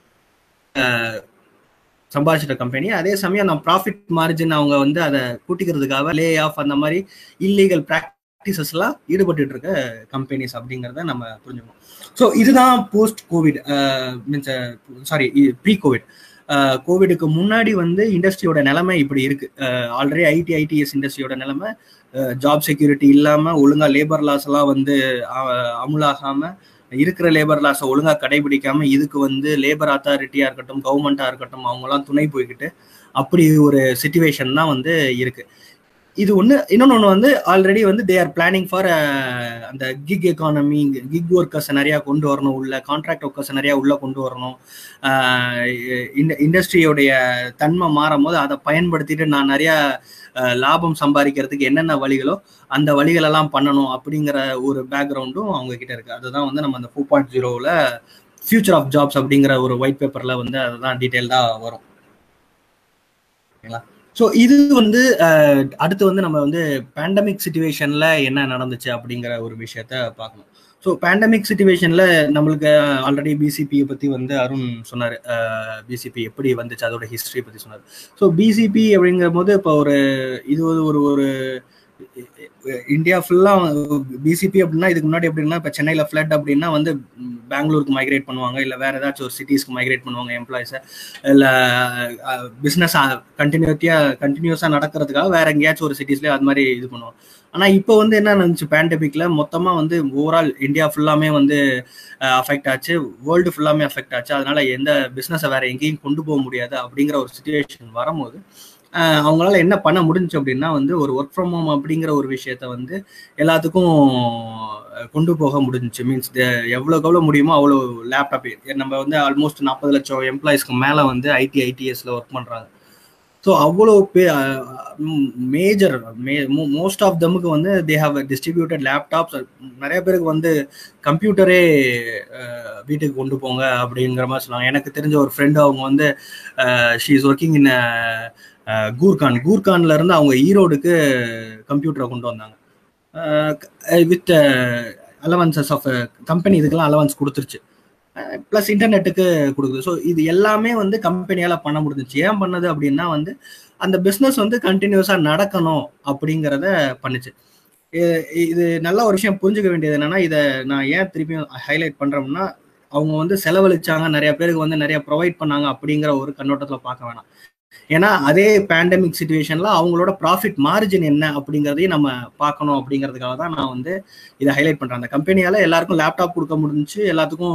சம்பாதிச்சிட்ட கம்பெனி. அதே சமயம் நம்ம ப்ராஃபிட் மார்ஜின் அவங்க வந்து அதை கூட்டிக்கிறதுக்காக லே ஆஃப் அந்த மாதிரி இல்லீகல் ப்ராக்டிசஸ்லாம் ஈடுபட்டு இருக்க கம்பெனிஸ் அப்படிங்கிறத நம்ம புரிஞ்சுக்கணும். ஸோ இதுதான் post Covid means sorry pre Covid. கோவிடுக்கு முன்னாடி வந்து இண்டஸ்ட்ரியோட நிலைமை இப்படி இருக்கு. ஆல்ரெடி ஐடி ஐடிஎஸ் இண்டஸ்ட்ரியோட நிலைமை ஜாப் செக்யூரிட்டி இல்லாமல் ஒழுங்காக லேபர் லாஸ் எல்லாம் வந்து அமுலாகாமல் இருக்கிற லேபர் லாஸை ஒழுங்காக கடைபிடிக்காம இதுக்கு வந்து லேபர் அத்தாரிட்டியாக இருக்கட்டும் கவர்மெண்ட்டாக இருக்கட்டும் அவங்களாம் துணை போய்கிட்டு அப்படி ஒரு சிச்சுவேஷன் தான் வந்து இருக்கு. இது ஒன்று. இன்னொன்று ஒன்று வந்து ஆல்ரெடி வந்து தே ஆர் பிளானிங் ஃபார் அந்த கிக் எக்கானமி, கிக் ஒர்க்கர்ஸை நிறையா கொண்டு வரணும், உள்ள கான்ட்ராக்ட் ஒர்க்கர்ஸை நிறையா உள்ளே கொண்டு வரணும். இந்த இண்டஸ்ட்ரியோடைய தன்மை மாறும் போது அதை பயன்படுத்திட்டு நான் நிறையா லாபம் சம்பாதிக்கிறதுக்கு என்னென்ன வழிகளோ அந்த வழிகளெல்லாம் பண்ணணும் அப்படிங்கிற ஒரு பேக்ரவுண்டும் அவங்க கிட்ட இருக்கு. அதுதான் வந்து நம்ம அந்த ஃபோர் பாயிண்ட் ஜீரோவில் ஃபியூச்சர் ஆஃப் ஜாப்ஸ் அப்படிங்கிற ஒரு ஒயிட் பேப்பரில் வந்து அதுதான் டீட்டெயில்டாக வரும். ஓகேங்களா? ஸோ இது வந்து அடுத்து வந்து நம்ம வந்து பேண்டமிக் சிச்சுவேஷனில் என்ன நடந்துச்சு அப்படிங்கிற ஒரு விஷயத்த பார்க்கணும். ஸோ பேண்டமிக் சிச்சுவேஷனில் நம்மளுக்கு ஆல்ரெடி பிசிபியை பற்றி வந்து அருண் சொன்னார். பிசிபி எப்படி வந்துச்சு அதோட ஹிஸ்ட்ரி பற்றி சொன்னார். ஸோ பிசிபி அப்படிங்கிற போது இப்போ ஒரு இது ஒரு ஒரு இந்தியா ஃபுல்லாக பிசிபி அப்படின்னா இதுக்கு முன்னாடி எப்படின்னா இப்போ சென்னையில் ஃப்ளட் அப்படின்னா வந்து பெங்களூருக்கு மைக்ரேட் பண்ணுவாங்க, இல்லை வேறு ஏதாச்சும் ஒரு சிட்டிஸ்க்கு மைக்ரேட் பண்ணுவாங்க எம்ப்ளாயிஸை, இல்லை பிஸ்னஸ் கண்டினியூட்டியாக கண்டினியூஸாக நடக்கிறதுக்காக வேறு எங்கேயாச்சும் ஒரு சிட்டிஸ்லேயே அது மாதிரி இது பண்ணுவாங்க. ஆனால் இப்போ வந்து என்ன நடந்துச்சு பேண்டமிக்ல மொத்தமாக வந்து ஓவரால் இந்தியா ஃபுல்லாமே வந்து அஃபெக்ட் ஆச்சு, வேர்ல்டு ஃபுல்லாமே அஃபெக்ட் ஆச்சு. அதனால எந்த பிஸ்னஸை வேற எங்கேயும் கொண்டு போக முடியாது அப்படிங்கிற ஒரு சிச்சுவேஷன் வரும்போது அவங்களால என்ன பண்ண முடிஞ்சு அப்படின்னா வந்து ஒரு ஒர்க் ஃப்ரம் ஹோம் அப்படிங்கிற ஒரு விஷயத்த வந்து எல்லாத்துக்கும் கொண்டு போக முடிஞ்சிச்சு. மீன்ஸ் எவ்வளோக்கு எவ்வளோ முடியுமோ அவ்வளோ லேப்டாப். நம்ம வந்து ஆல்மோஸ்ட் நாற்பது லட்சம் எம்ப்ளாயிஸ்க்கு மேலே வந்து ஐடி ஐடிஎஸ்ல ஒர்க் பண்ணுறாங்க. ஸோ அவ்வளோ pay major may most of தமுக்கு வந்து தே ஹாவ் டிஸ்ட்ரிபியூட்டட் லேப்டாப்ஸ். நிறைய பேருக்கு வந்து கம்ப்யூட்டரே வீட்டுக்கு கொண்டு போங்க அப்படிங்கிற மாதிரி சொல்லுவாங்க. எனக்கு தெரிஞ்ச ஒரு ஃப்ரெண்டு அவங்க வந்து she is working in Gurgaon கூர்கான்ல இருந்து அவங்க ஈரோடுக்கு கம்ப்யூட்டரை கொண்டு வந்தாங்க வித் அலவன்சஸ் ஆஃப் கம்பெனி. இதுக்கெல்லாம் அலவன்ஸ் கொடுத்துருச்சு, ப்ளஸ் இன்டர்நெட்டுக்கு கொடுக்குது. ஸோ இது எல்லாமே வந்து கம்பெனியால் பண்ண முடிஞ்சிச்சு. ஏன் பண்ணது அப்படின்னா வந்து அந்த பிஸ்னஸ் வந்து கண்டினியூஸாக நடக்கணும் அப்படிங்கிறத பண்ணுச்சு. இது நல்ல ஒரு விஷயம் புரிஞ்சுக்க வேண்டியது என்னன்னா, இதை நான் ஏன் திருப்பியும் ஹைலைட் பண்ணுறோம்னா அவங்க வந்து செலவழிச்சாங்க, நிறைய பேருக்கு வந்து நிறைய ப்ரொவைட் பண்ணாங்க அப்படிங்கிற ஒரு கண்ணோட்டத்தில் பார்க்க வேணாம். ஏன்னா அதே பேண்டமிக் சிச்சுவேஷன்ல அவங்களோட ப்ராஃபிட் மார்ஜின் என்ன அப்படிங்கிறதையும் நம்ம பார்க்கணும் அப்படிங்கிறதுக்காக தான் நான் வந்து இதை ஹைலைட் பண்றேன். அந்த கம்பெனியால எல்லாருக்கும் லேப்டாப் கொடுக்க முடிஞ்சு, எல்லாத்துக்கும்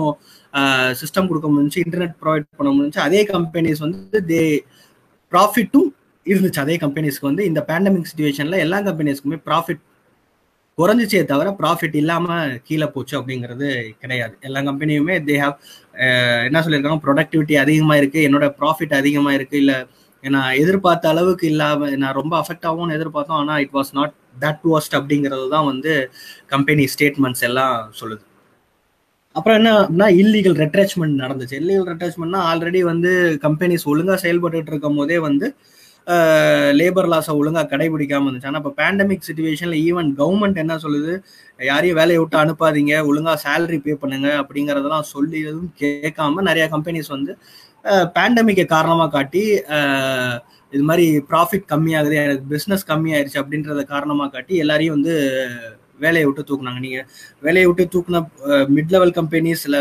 சிஸ்டம் கொடுக்க முடிஞ்சு, இன்டர்நெட் ப்ரொவைட் பண்ண முடிஞ்சு. அதே கம்பெனிஸ் வந்து தே ப்ராஃபிட்டும் இருந்துச்சு அதே கம்பெனிஸ்க்கு வந்து இந்த பேண்டமிக் சுச்சுவேஷன்ல எல்லா கம்பெனிஸ்க்குமே ப்ராஃபிட் குறைஞ்சிச்சே தவிர ப்ராஃபிட் இல்லாம கீழே போச்சு அப்படிங்கிறது கிடையாது. எல்லா கம்பெனியுமே தே ஹாவ் என்ன சொல்லியிருக்காங்க, ப்ரொடக்டிவிட்டி அதிகமா இருக்கு, என்னோட ப்ராஃபிட் அதிகமா இருக்கு, இல்ல நான் எதிர்பார்த்த அளவுக்கு இல்லாம நான் ரொம்ப அஃபெக்ட் ஆகும்னு எதிர்பார்த்தோம், ஆனா it was not that worst அப்படிங்கிறது தான் வந்து கம்பெனி ஸ்டேட்மெண்ட்ஸ் எல்லாம் சொல்லுது. அப்புறம் என்ன அப்படின்னா இல்லீகல் ரெட்ரெச்மெண்ட் நடந்துச்சு. இல்லீகல் ரெட்ரெச்மெண்ட்னா ஆல்ரெடி வந்து கம்பெனிஸ் ஒழுங்கா செயல்பட்டு இருக்கும் போதே வந்து லேபர் லாஸை ஒழுங்கா கடைபிடிக்காம இருந்துச்சு. ஆனால் இப்போ பேண்டமிக் சுச்சுவேஷன்ல ஈவன் கவர்மெண்ட் என்ன சொல்லுது, யாரையும் வேலையை விட்டு அனுப்பாதீங்க, ஒழுங்கா சேலரி பே பண்ணுங்க அப்படிங்கறதெல்லாம் சொல்லி எதுவும் கேட்காம நிறைய கம்பெனிஸ் வந்து பேண்டமிக்கை காரணமா காட்டி இது மாதிரி ப்ராஃபிட் கம்மியாகுது, எனக்கு பிஸ்னஸ் கம்மியாயிருச்சு அப்படின்றத காரணமா காட்டி எல்லாரையும் வந்து வேலையை விட்டு தூக்குனாங்க. நீங்க வேலையை விட்டு தூக்குன மிட் லெவல் கம்பெனிஸ் இல்ல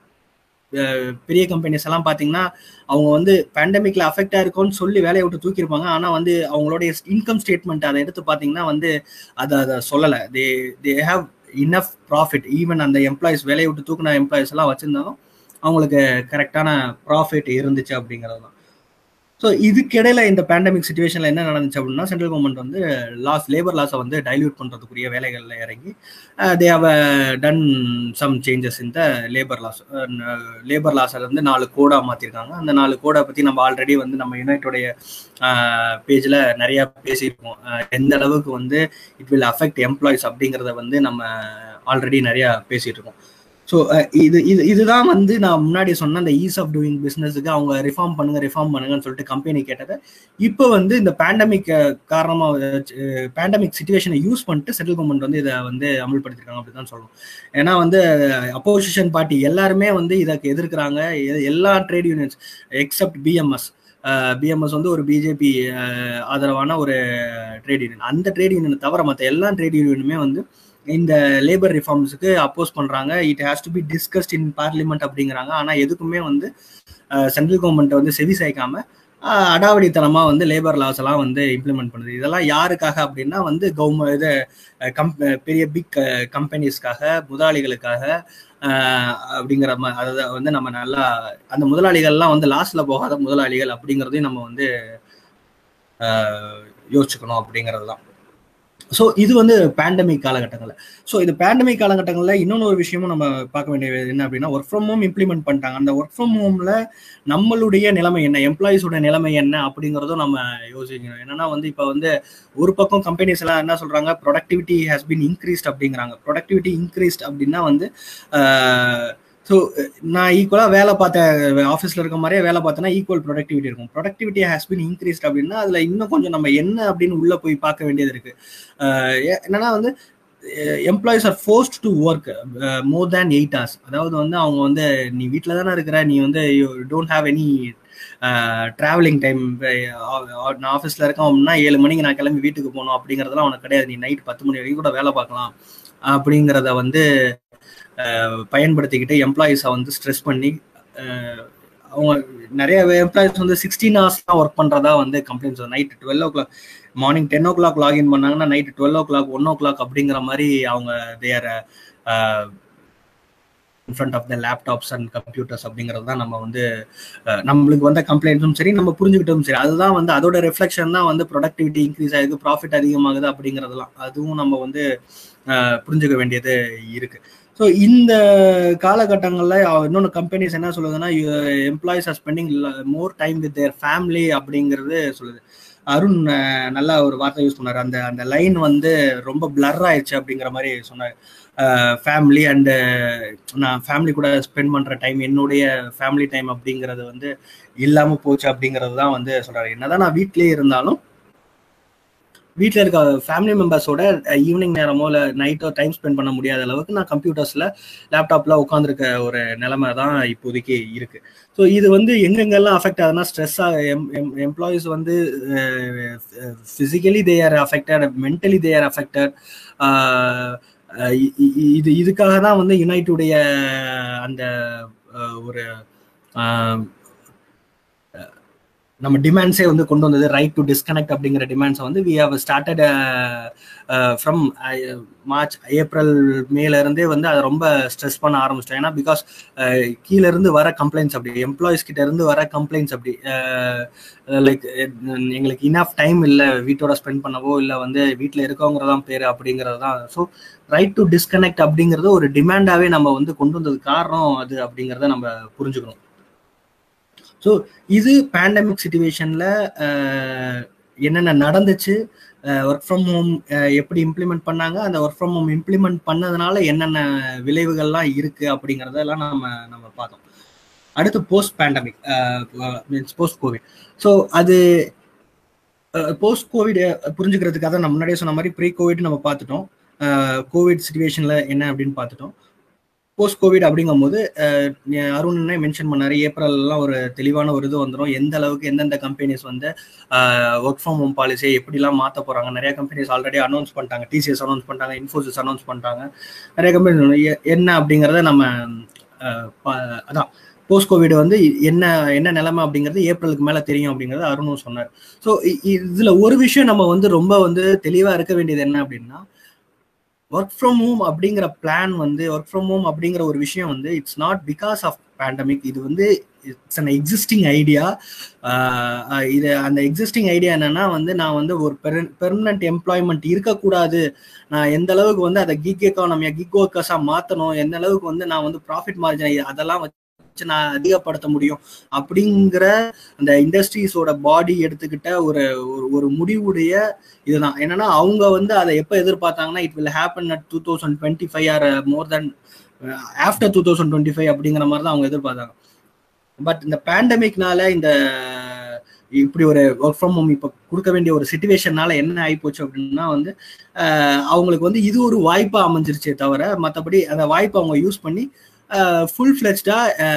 பெரிய கம்பெனிஸ் எல்லாம் பாத்தீங்கன்னா அவங்க வந்து பேண்டமிக்ல அஃபெக்ட் ஆயிருக்கும்னு சொல்லி வேலையை விட்டு தூக்கியிருப்பாங்க. ஆனா வந்து அவங்களுடைய இன்கம் ஸ்டேட்மெண்ட் அதை எடுத்து பாத்தீங்கன்னா வந்து அதை அதை சொல்லலை. They they have enough profit. Even அந்த எம்ப்ளாயிஸ் வேலையை விட்டு தூக்குன எம்ப்ளாயிஸ் எல்லாம் வச்சிருந்தாலும் அவங்களுக்கு கரெக்டான ப்ராஃபிட் இருந்துச்சு அப்படிங்கிறது தான். ஸோ இதுக்கிடையில இந்த பேண்டமிக் சுச்சுவேஷன்ல என்ன நடந்துச்சு அப்படின்னா சென்ட்ரல் கவர்மெண்ட் வந்து லாஸ் லேபர் லாஸை வந்து டைல்யூட் பண்றதுக்குரிய வேலைகள்ல இறங்கி they have done some changes இந்த லேபர் லாஸ். லேபர் லாஸை வந்து நாலு கோடா மாத்திருக்காங்க. அந்த நாலு கோடை பத்தி நம்ம ஆல்ரெடி வந்து நம்ம யுனைட்டோடைய பேஜ்ல நிறைய பேசியிருக்கோம். எந்த அளவுக்கு வந்து இட் வில் அஃபெக்ட் எம்ப்ளாயிஸ் அப்படிங்கிறத வந்து நம்ம ஆல்ரெடி நிறைய பேசிட்டு இருக்கோம். ஸோ இது இது இதுதான் வந்து நான் முன்னாடி சொன்ன அந்த ஈஸ் ஆஃப் டூயிங் பிஸ்னஸுக்கு அவங்க ரிஃபார்ம் பண்ணுங்க ரிஃபார்ம் பண்ணுங்கன்னு சொல்லிட்டு கம்பெனி கேட்டதை இப்போ வந்து இந்த பேண்டமிக் காரணமாக பேண்டமிக் சுச்சுவேஷனை யூஸ் பண்ணிட்டு சென்ட்ரல் கவர்மெண்ட் வந்து இதை வந்து அமல்படுத்திருக்காங்க அப்படின்னு தான் சொல்லணும். ஏன்னா வந்து அப்போசிஷன் பார்ட்டி எல்லாருமே வந்து இதற்கு எதிர்க்கிறாங்க. எல்லா trade unions except BMS BMS வந்து ஒரு பிஜேபி ஆதரவான ஒரு ட்ரேட் யூனியன். அந்த ட்ரேட் யூனியனை தவிர மற்ற எல்லா ட்ரேட் யூனியனுமே வந்து இந்த லேபர் ரிஃபார்ம்ஸுக்கு அப்போஸ் பண்றாங்க. It has to be discussed in parliament அப்படிங்கிறாங்க. ஆனா எதுக்குமே வந்து சென்ட்ரல் கவர்மெண்ட் வந்து செவி சாய்க்காம அடாவடித்தனமா வந்து லேபர் லாஸ் எல்லாம் வந்து இம்ப்ளிமெண்ட் பண்ணுது. இதெல்லாம் யாருக்காக அப்படின்னா வந்து கவர்மெண்ட் இது கம் பெரிய பிக் கம்பெனிஸ்க்காக, முதலாளிகளுக்காக அப்படிங்கிற மாதிரி. அதை வந்து நம்ம நல்லா அந்த முதலாளிகள்லாம் வந்து லாஸ்ட்ல போகாத முதலாளிகள் அப்படிங்கிறதையும் நம்ம வந்து யோசிச்சுக்கணும் அப்படிங்கிறது தான். ஸோ இது வந்து பேண்டமிக் காலகட்டங்களில். ஸோ இது பேண்டமிக் காலகட்டங்களில் இன்னொன்று ஒரு விஷயமும் நம்ம பார்க்க வேண்டியது என்ன அப்படின்னா ஒர்க் ஃப்ரம் ஹோம் இம்ப்ளிமெண்ட் பண்ணிட்டாங்க. அந்த ஒர்க் ஃப்ரம் ஹோமில் நம்மளுடைய நிலைமை என்ன, எம்ப்ளாயிஸோட நிலைமை என்ன அப்படிங்கிறதும் நம்ம யோசிக்கணும். என்னன்னா வந்து இப்போ வந்து ஒரு பக்கம் கம்பெனிஸ் எல்லாம் என்ன சொல்றாங்க, ப்ரொடக்டிவிட்டி ஹேஸ் பீன் இன்க்ரீஸ்ட் அப்படிங்கிறாங்க. ப்ரொடக்டிவிட்டி இன்க்ரீஸ்ட் அப்படின்னா வந்து ஸோ நான் ஈக்குவலாக வேலை பார்த்த ஆஃபீஸில் இருக்க மாதிரியே வேலை பார்த்தேன்னா ஈக்குவல் ப்ரொடக்டிவிட்டி இருக்கும். ப்ரொடக்டிவிட்டி ஹேஸ் பின் இன்க்ரீஸ்ட் அப்படின்னா அதில் இன்னும் கொஞ்சம் நம்ம என்ன அப்படின்னு உள்ளே போய் பார்க்க வேண்டியது இருக்கு. என்னன்னா வந்து employees are forced to work more than eight hours. அதாவது வந்து அவங்க வந்து நீ வீட்டில் தானே இருக்கிற, நீ வந்து you don't have any travelling time. நான் ஆஃபீஸில் இருக்கேன் அப்படின்னா ஏழு மணிக்கு நான் கிளம்பி வீட்டுக்கு போகணும் அப்படிங்கிறதுலாம் அவனுக்கு கிடையாது. நீ நைட் பத்து மணி வரைக்கும் கூட வேலை பார்க்கலாம் அப்படிங்கிறத வந்து பயன்படுத்திக்கிட்டு எம்ப்ளாயிஸை வந்து ஸ்ட்ரெஸ் பண்ணி அவங்க நிறைய எம்ப்ளாயிஸ் வந்து சிக்ஸ்டீன் ஹவர்ஸ் தான் ஒர்க் பண்ணுறதா வந்து complaints. Night twelve o'clock morning ten o'clock login பண்ணாங்கன்னா night twelve o'clock one o'clock அப்படிங்கிற மாதிரி அவங்க there in front of the laptops and computers அப்படிங்கிறது தான் நம்ம வந்து நம்மளுக்கு வந்த கம்ப்ளைண்ட்ஸும் சரி நம்ம புரிஞ்சுக்கிட்டும் சரி. அதுதான் வந்து அதோட ரிஃப்ளெக்ஷன் தான் வந்து ப்ரொடக்டிவிட்டி இன்க்ரீஸ் ஆகுது, ப்ராஃபிட் அதிகமாகுது அப்படிங்கிறதுலாம். அதுவும் நம்ம வந்து புரிஞ்சுக்க வேண்டியது இருக்கு. ஸோ இந்த காலகட்டங்களில் இன்னொன்று கம்பெனிஸ் என்ன சொல்லுதுன்னா employees are spending more time with their family அப்படிங்கிறது சொல்லுது. அருண் நல்லா ஒரு வார்த்தை யூஸ் பண்ணார். அந்த அந்த லைன் வந்து ரொம்ப பிளர் ஆயிடுச்சு அப்படிங்கிற மாதிரி சொன்னார். ஃபேமிலி அண்டு நான் ஃபேமிலி கூட ஸ்பெண்ட் பண்ணுற டைம், என்னுடைய ஃபேமிலி டைம் அப்படிங்கிறது வந்து இல்லாமல் போச்சு அப்படிங்கிறது தான் வந்து சொல்கிறாரு. என்னதான் நான் வீட்லேயே இருந்தாலும் வீட்டில் இருக்க ஃபேமிலி மெம்பர்ஸோட ஈவினிங் நேரமோ இல்லை நைட்டோ டைம் ஸ்பெண்ட் பண்ண முடியாத அளவுக்கு நான் கம்ப்யூட்டர்ஸில் லேப்டாப்பில் உட்காந்துருக்க ஒரு நிலைமை தான் இப்போதைக்கு இருக்குது. ஸோ இது வந்து எங்கெங்கெல்லாம் அஃபெக்ட் ஆகுதுன்னா ஸ்ட்ரெஸ்ஸாக எம் எம் எம்ப்ளாயிஸ் வந்து physically they are affected, mentally they are affected. இது இதுக்காக தான் வந்து யுனைட்டுடைய அந்த ஒரு நம்ம டிமாண்ட்ஸே வந்து கொண்டு வந்தது. ரைட் டு டிஸ்கனெக்ட் அப்படிங்கிற டிமாண்ட்ஸை வந்து we have started from March April மேல இருந்தே வந்து அதை ரொம்ப ஸ்ட்ரெஸ் பண்ண ஆரம்பிச்சிட்டோம். ஏன்னா பிகாஸ் கீழே இருந்து வர கம்ப்ளைண்ட்ஸ் அப்படி, எம்ப்ளாயிஸ் கிட்ட இருந்து வர கம்ப்ளைண்ட்ஸ் அப்படி, லைக் எங்களுக்கு இனஃப் டைம் இல்லை வீட்டோட ஸ்பெண்ட் பண்ணவோ, இல்லை வந்து வீட்டில் இருக்கவங்கிறதான் பேர் அப்படிங்கிறது தான். ஸோ ரைட் டு டிஸ்கனெக்ட் அப்படிங்கிறது ஒரு டிமாண்டாவே நம்ம வந்து கொண்டு வந்தது காரணம் அது அப்படிங்கிறத நம்ம புரிஞ்சுக்கணும். ஸோ இது பேண்டமிக் சிச்சுவேஷன்ல என்னென்ன நடந்துச்சு, ஒர்க் ஃப்ரம் ஹோம் எப்படி இம்ப்ளிமெண்ட் பண்ணாங்க, அந்த ஒர்க் ஃப்ரம் ஹோம் இம்ப்ளிமெண்ட் பண்ணதுனால என்னென்ன விளைவுகள்லாம் இருக்கு அப்படிங்கிறதெல்லாம் நம்ம நம்ம பார்த்தோம். அடுத்து post pandemic means post Covid. So அது போஸ்ட் கோவிட் புரிஞ்சுக்கிறதுக்காக நம்ம முன்னாடியே சொன்ன மாதிரி ப்ரீ கோவிட் நம்ம பார்த்துட்டோம், கோவிட் சிச்சுவேஷன்ல என்ன அப்படின்னு பார்த்துட்டோம். போஸ்ட் கோவிட் அப்படிங்கும் போது அருண் மென்ஷன் பண்ணாரு, ஏப்ரல்லாம் ஒரு தெளிவான ஒரு இது வந்துடும், எந்த அளவுக்கு எந்தெந்த கம்பெனிஸ் வந்து ஒர்க் ஃப்ரம் ஹோம் பாலிசியை எப்படிலாம் மாற்ற போறாங்க. நிறைய கம்பெனிஸ் ஆல்ரெடி அனௌன்ஸ் பண்ணிட்டாங்க, டிசிஎஸ் அனௌன்ஸ் பண்ணிட்டாங்க, இன்ஃபோசிஸ் அனௌன்ஸ் பண்ணிட்டாங்க, நிறைய கம்பெனி என்ன அப்படிங்கிறத நம்ம அதான் போஸ்ட் கோவிட் வந்து என்ன என்ன நிலைமை அப்படிங்கிறது ஏப்ரலுக்கு மேல தெரியும் அப்படிங்கிறது அருணும் சொன்னார். ஸோ இதுல ஒரு விஷயம் நம்ம வந்து ரொம்ப வந்து தெளிவா இருக்க வேண்டியது என்ன அப்படின்னா, ஒர்க் ஃப்ரம் ஹோம் அப்படிங்கிற பிளான் வந்து ஒர்க் ஃப்ரம் ஹோம் அப்படிங்கிற ஒரு விஷயம் வந்து it's not because of pandemic. இது வந்து இட்ஸ் அன் எக்ஸிஸ்டிங் ஐடியா. இது அந்த எக்ஸிஸ்டிங் ஐடியா என்னன்னா வந்து நான் வந்து ஒரு பெர்மனன்ட் எம்ப்ளாய்மெண்ட் இருக்கக்கூடாது, நான் எந்த அளவுக்கு வந்து அதை கிக் எக்கானமியா கிக் ஒர்க்கர்ஸா மாற்றணும், எந்த அளவுக்கு வந்து நான் வந்து ப்ராஃபிட் மார்ஜின் அதெல்லாம் நான் அதிகப்படுத்த முடியும் அப்படிங்கிற அந்த இண்டஸ்ட்ரீஸோட பாடி எடுத்துக்கிட்ட ஒரு ஒரு முடிவுடைய இதுதான். என்னன்னா அவங்க வந்து அதை எப்போ எதிர்பார்த்தாங்கன்னா it will happen at two thousand twenty five or more then after two thousand twenty five அப்படிங்கிற மாதிரி தான் அவங்க எதிர்பார்த்தாங்க. பட் இந்த பேண்டமிக்னால இந்த இப்படி ஒரு ஒர்க் ஃப்ரம் ஹோம் இப்போ கொடுக்க வேண்டிய ஒரு சிச்சுவேஷன்னால என்ன ஆகிப்போச்சு அப்படின்னா வந்து அவங்களுக்கு வந்து இது ஒரு வாய்ப்பாக அமைஞ்சிருச்சே தவிர மற்றபடி அந்த வாய்ப்பை அவங்க யூஸ் பண்ணி ஃபுல் ஃபிளெஜ்டா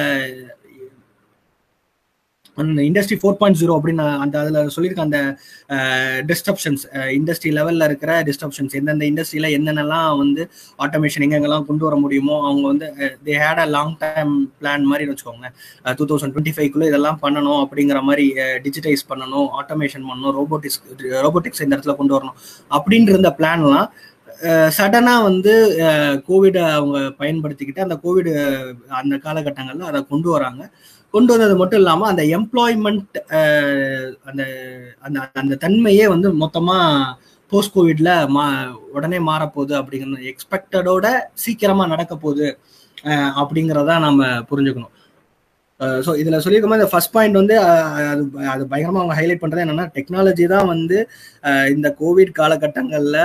அந்த இண்டஸ்ட்ரி ஃபோர் பாயிண்ட் ஜீரோ அப்படின்னு அந்த அதில் சொல்லியிருக்க அந்த டிஸ்ட்ரப்ஷன்ஸ், இண்டஸ்ட்ரி லெவலில் இருக்கிற டிஸ்ட்ரப்ஷன்ஸ், எந்தெந்த இண்டஸ்ட்ரியில் என்னென்னலாம் வந்து ஆட்டோமேஷன் எங்கெங்கெல்லாம் கொண்டு வர முடியுமோ அவங்க வந்து they had a long time plan மாதிரி வச்சுக்கோங்க. டூ தௌசண்ட் டுவெண்ட்டி ஃபைவ்க்குள்ளே இதெல்லாம் பண்ணணும் அப்படிங்கிற மாதிரி, டிஜிட்டைஸ் பண்ணணும், ஆட்டோமேஷன் பண்ணணும், ரோபோட்டிக்ஸ் ரோபோட்டிக்ஸ் இந்த இடத்துல கொண்டு வரணும் அப்படின்ற இந்த பிளான்லாம் சடனா வந்து கோவிடை அவங்க பயன்படுத்திக்கிட்டு அந்த கோவிட் அந்த காலகட்டங்கள்ல அதை கொண்டு வராங்க. கொண்டு வந்தது மட்டும் இல்லாம அந்த எம்ப்ளாய்மெண்ட் அந்த அந்த அந்த தன்மையே வந்து மொத்தமா போஸ்ட் கோவிட்ல மா உடனே மாறப்போகுது அப்படிங்கிற எக்ஸ்பெக்டடோட சீக்கிரமா நடக்க போகுது அப்படிங்கிறத நம்ம புரிஞ்சுக்கணும். ஸோ இதில் சொல்லியிருக்கோம் இந்த ஃபர்ஸ்ட் பாயிண்ட் வந்து அது அது பயங்கரமாக அவங்க ஹைலைட் பண்ணுறது என்னென்னா டெக்னாலஜி தான் வந்து இந்த கோவிட் காலகட்டங்களில்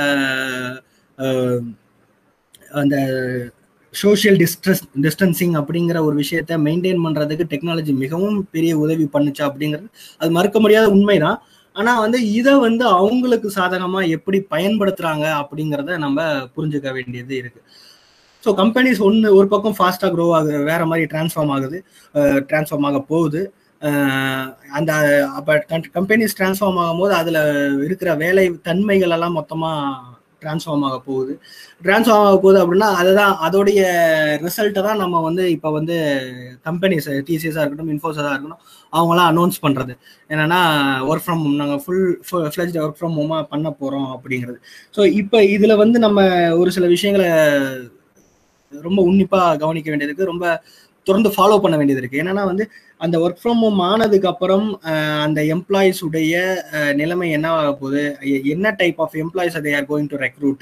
அந்த சோஷியல் டிஸ்டன்ஸ் டிஸ்டன்சிங் அப்படிங்கிற ஒரு விஷயத்த மெயின்டைன் பண்ணுறதுக்கு டெக்னாலஜி மிகவும் பெரிய உதவி பண்ணுச்சு அப்படிங்கிறது அது மறுக்க முடியாத உண்மைதான். ஆனால் வந்து இதை வந்து அவங்களுக்கு சாதகமாக எப்படி பயன்படுத்துகிறாங்க அப்படிங்கிறத நம்ம புரிஞ்சுக்க வேண்டியது இருக்குது. ஸோ கம்பெனிஸ் ஒன்று ஒரு பக்கம் ஃபாஸ்ட்டாக க்ரோ ஆகுது, வேற மாதிரி டிரான்ஸ்ஃபார்ம் ஆகுது, டிரான்ஸ்ஃபார்ம் ஆக போகுது. அந்த அப்போ கம்பெனிஸ் டிரான்ஸ்ஃபார்ம் ஆகும் போது அதில் இருக்கிற வேலை தன்மைகள் எல்லாம் மொத்தமாக டிரான்ஸ்ஃபார்ம் ஆக போகுது. டிரான்ஸ்ஃபார்ம் ஆக போகுது அப்படின்னா அதுதான் அதோடைய ரிசல்ட்டை தான் நம்ம வந்து இப்போ வந்து கம்பெனிஸ் டிசிஎஸாக இருக்கட்டும், இன்ஃபோஸாக இருக்கட்டும், அவங்களாம் அனௌன்ஸ் பண்ணுறது என்னன்னா ஒர்க் ஃப்ரம் ஹோம் நாங்கள் ஃபுல் ஃப்ளெஜ்ட் ஒர்க் ஃப்ரம் ஹோமாக பண்ண போகிறோம் அப்படிங்கிறது. ஸோ இப்போ இதில் வந்து நம்ம ஒரு சில விஷயங்களை ரொம்ப உன்னிப்பா கவனிக்க வேண்டியது இருக்கு, ரொம்ப தொடர்ந்து ஃபாலோ பண்ண வேண்டியது இருக்கு. என்னன்னா வந்து அந்த ஒர்க் ஃப்ரம் ஹோம் ஆனதுக்கு அப்புறம் அந்த எம்ப்ளாயிஸ் உடைய நிலைமை என்ன ஆக போகுது, என்ன type of employees they are going to recruit,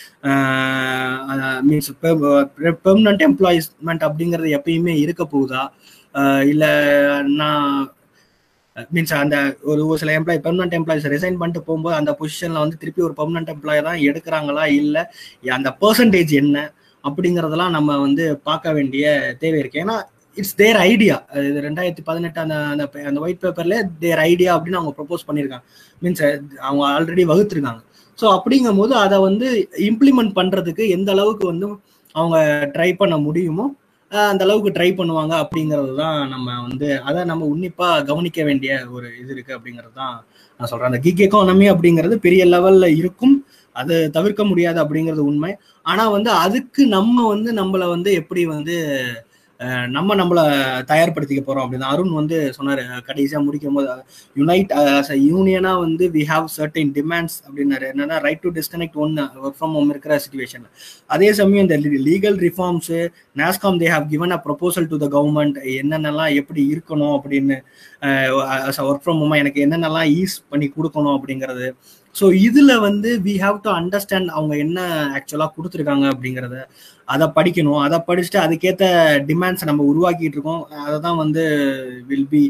means permanent employment அப்படிங்கிறது எப்பயுமே இருக்க போகுதா, இல்லை நான் மீன்ஸ் அந்த ஒரு ஒரு சில எம்ப்ளாய் பெர்மனன்ட் எம்ப்ளாயிஸ் ரிசைன் பண்ணிட்டு போகும்போது அந்த பொசிஷன்ல வந்து திருப்பி ஒரு பெர்மனன்ட் எம்ப்ளாய் தான் எடுக்கிறாங்களா, இல்லை அந்த பர்சன்டேஜ் என்ன அப்படிங்கிறதெல்லாம் நம்ம வந்து பார்க்க வேண்டிய தேவை இருக்கு. ஏன்னா இட்ஸ் தேர் ஐடியா. இது ரெண்டாயிரத்தி பதினெட்டு அந்த அந்த ஒயிட் பேப்பர்ல தேர் ஐடியா அப்படின்னு அவங்க ப்ரொபோஸ் பண்ணியிருக்காங்க, மீன்ஸ் அவங்க ஆல்ரெடி வகுத்துருக்காங்க. ஸோ அப்படிங்கும் போது அதை வந்து இம்ப்ளிமெண்ட் பண்றதுக்கு எந்த அளவுக்கு வந்து அவங்க ட்ரை பண்ண முடியுமோ அந்த அளவுக்கு ட்ரை பண்ணுவாங்க அப்படிங்கிறது தான் நம்ம வந்து அதை நம்ம உன்னிப்பா கவனிக்க வேண்டிய ஒரு இது இருக்கு அப்படிங்கிறது தான் நான் சொல்றேன். அந்த கிக் எக்கானமி அப்படிங்கிறது பெரிய லெவல்ல இருக்கும், அது தவிர்க்க முடியாது அப்படிங்கிறது உண்மை. ஆனா வந்து அதுக்கு நம்ம வந்து நம்மளை வந்து எப்படி வந்து நம்ம நம்மளை தயார்படுத்திக்க போறோம் அப்படின்னு அருண் வந்து சொன்னாரு கடைசியா முடிக்கும் போது. யுனைட் அஸ் அ யூனியனா வந்து வி ஹாவ் சர்டைன் டிமாண்ட்ஸ் அப்படின்னாரு. என்னன்னா ரைட் டு டிஸ்கனெக்ட் ஒன்னு ஒர்க் ஃப்ரம் ஹோம் இருக்கிற சுச்சுவேஷன். அதே சமயம் இந்த legal reforms NASSCOM they have given a proposal to the government என்னென்னலாம் எப்படி இருக்கணும் அப்படின்னு ஒர்க் ஃப்ரம் ஹோமா எனக்கு என்னென்னலாம் ஈஸ் பண்ணி கொடுக்கணும் அப்படிங்கிறது. ஸோ இதுல வந்து வி ஹாவ் டு அண்டர்ஸ்டாண்ட் அவங்க என்ன ஆக்சுவலா கொடுத்துருக்காங்க அப்படிங்கிறத அதை படிக்கணும். அதை படிச்சுட்டு அதுக்கேற்ற டிமாண்ட்ஸை நம்ம உருவாக்கிட்டு இருக்கோம். அதை தான் வந்து வில் பி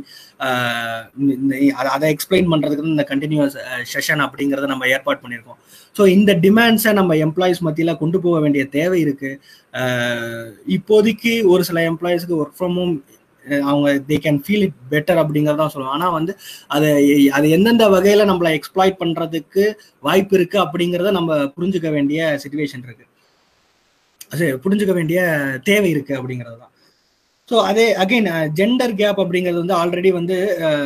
அதை எக்ஸ்பிளைன் பண்றதுக்கு இந்த கண்டினியூஸ் செஷன் அப்படிங்கிறத நம்ம ஏற்பாடு பண்ணியிருக்கோம். ஸோ இந்த டிமாண்ட்ஸை நம்ம எம்ப்ளாயிஸ் மத்தியில் கொண்டு போக வேண்டிய தேவை இருக்கு. இப்போதைக்கு ஒரு சில எம்ப்ளாயிஸ்க்கு ஒர்க் ஃப்ரம் ஹோம் அவங்க they can feel it better அப்படிங்கிறதான் சொல்லுவாங்க. ஆனால் வந்து அதை அது எந்தெந்த வகையில் நம்மளை எக்ஸ்ப்ளாய்ட் பண்ணுறதுக்கு வாய்ப்பு இருக்கு அப்படிங்கிறத நம்ம புரிஞ்சுக்க வேண்டிய சிச்சுவேஷன் இருக்கு, அது புரிஞ்சுக்க வேண்டிய தேவை இருக்கு அப்படிங்கிறது தான். ஸோ அதே அகைன் ஜெண்டர் கேப் அப்படிங்கிறது வந்து ஆல்ரெடி வந்து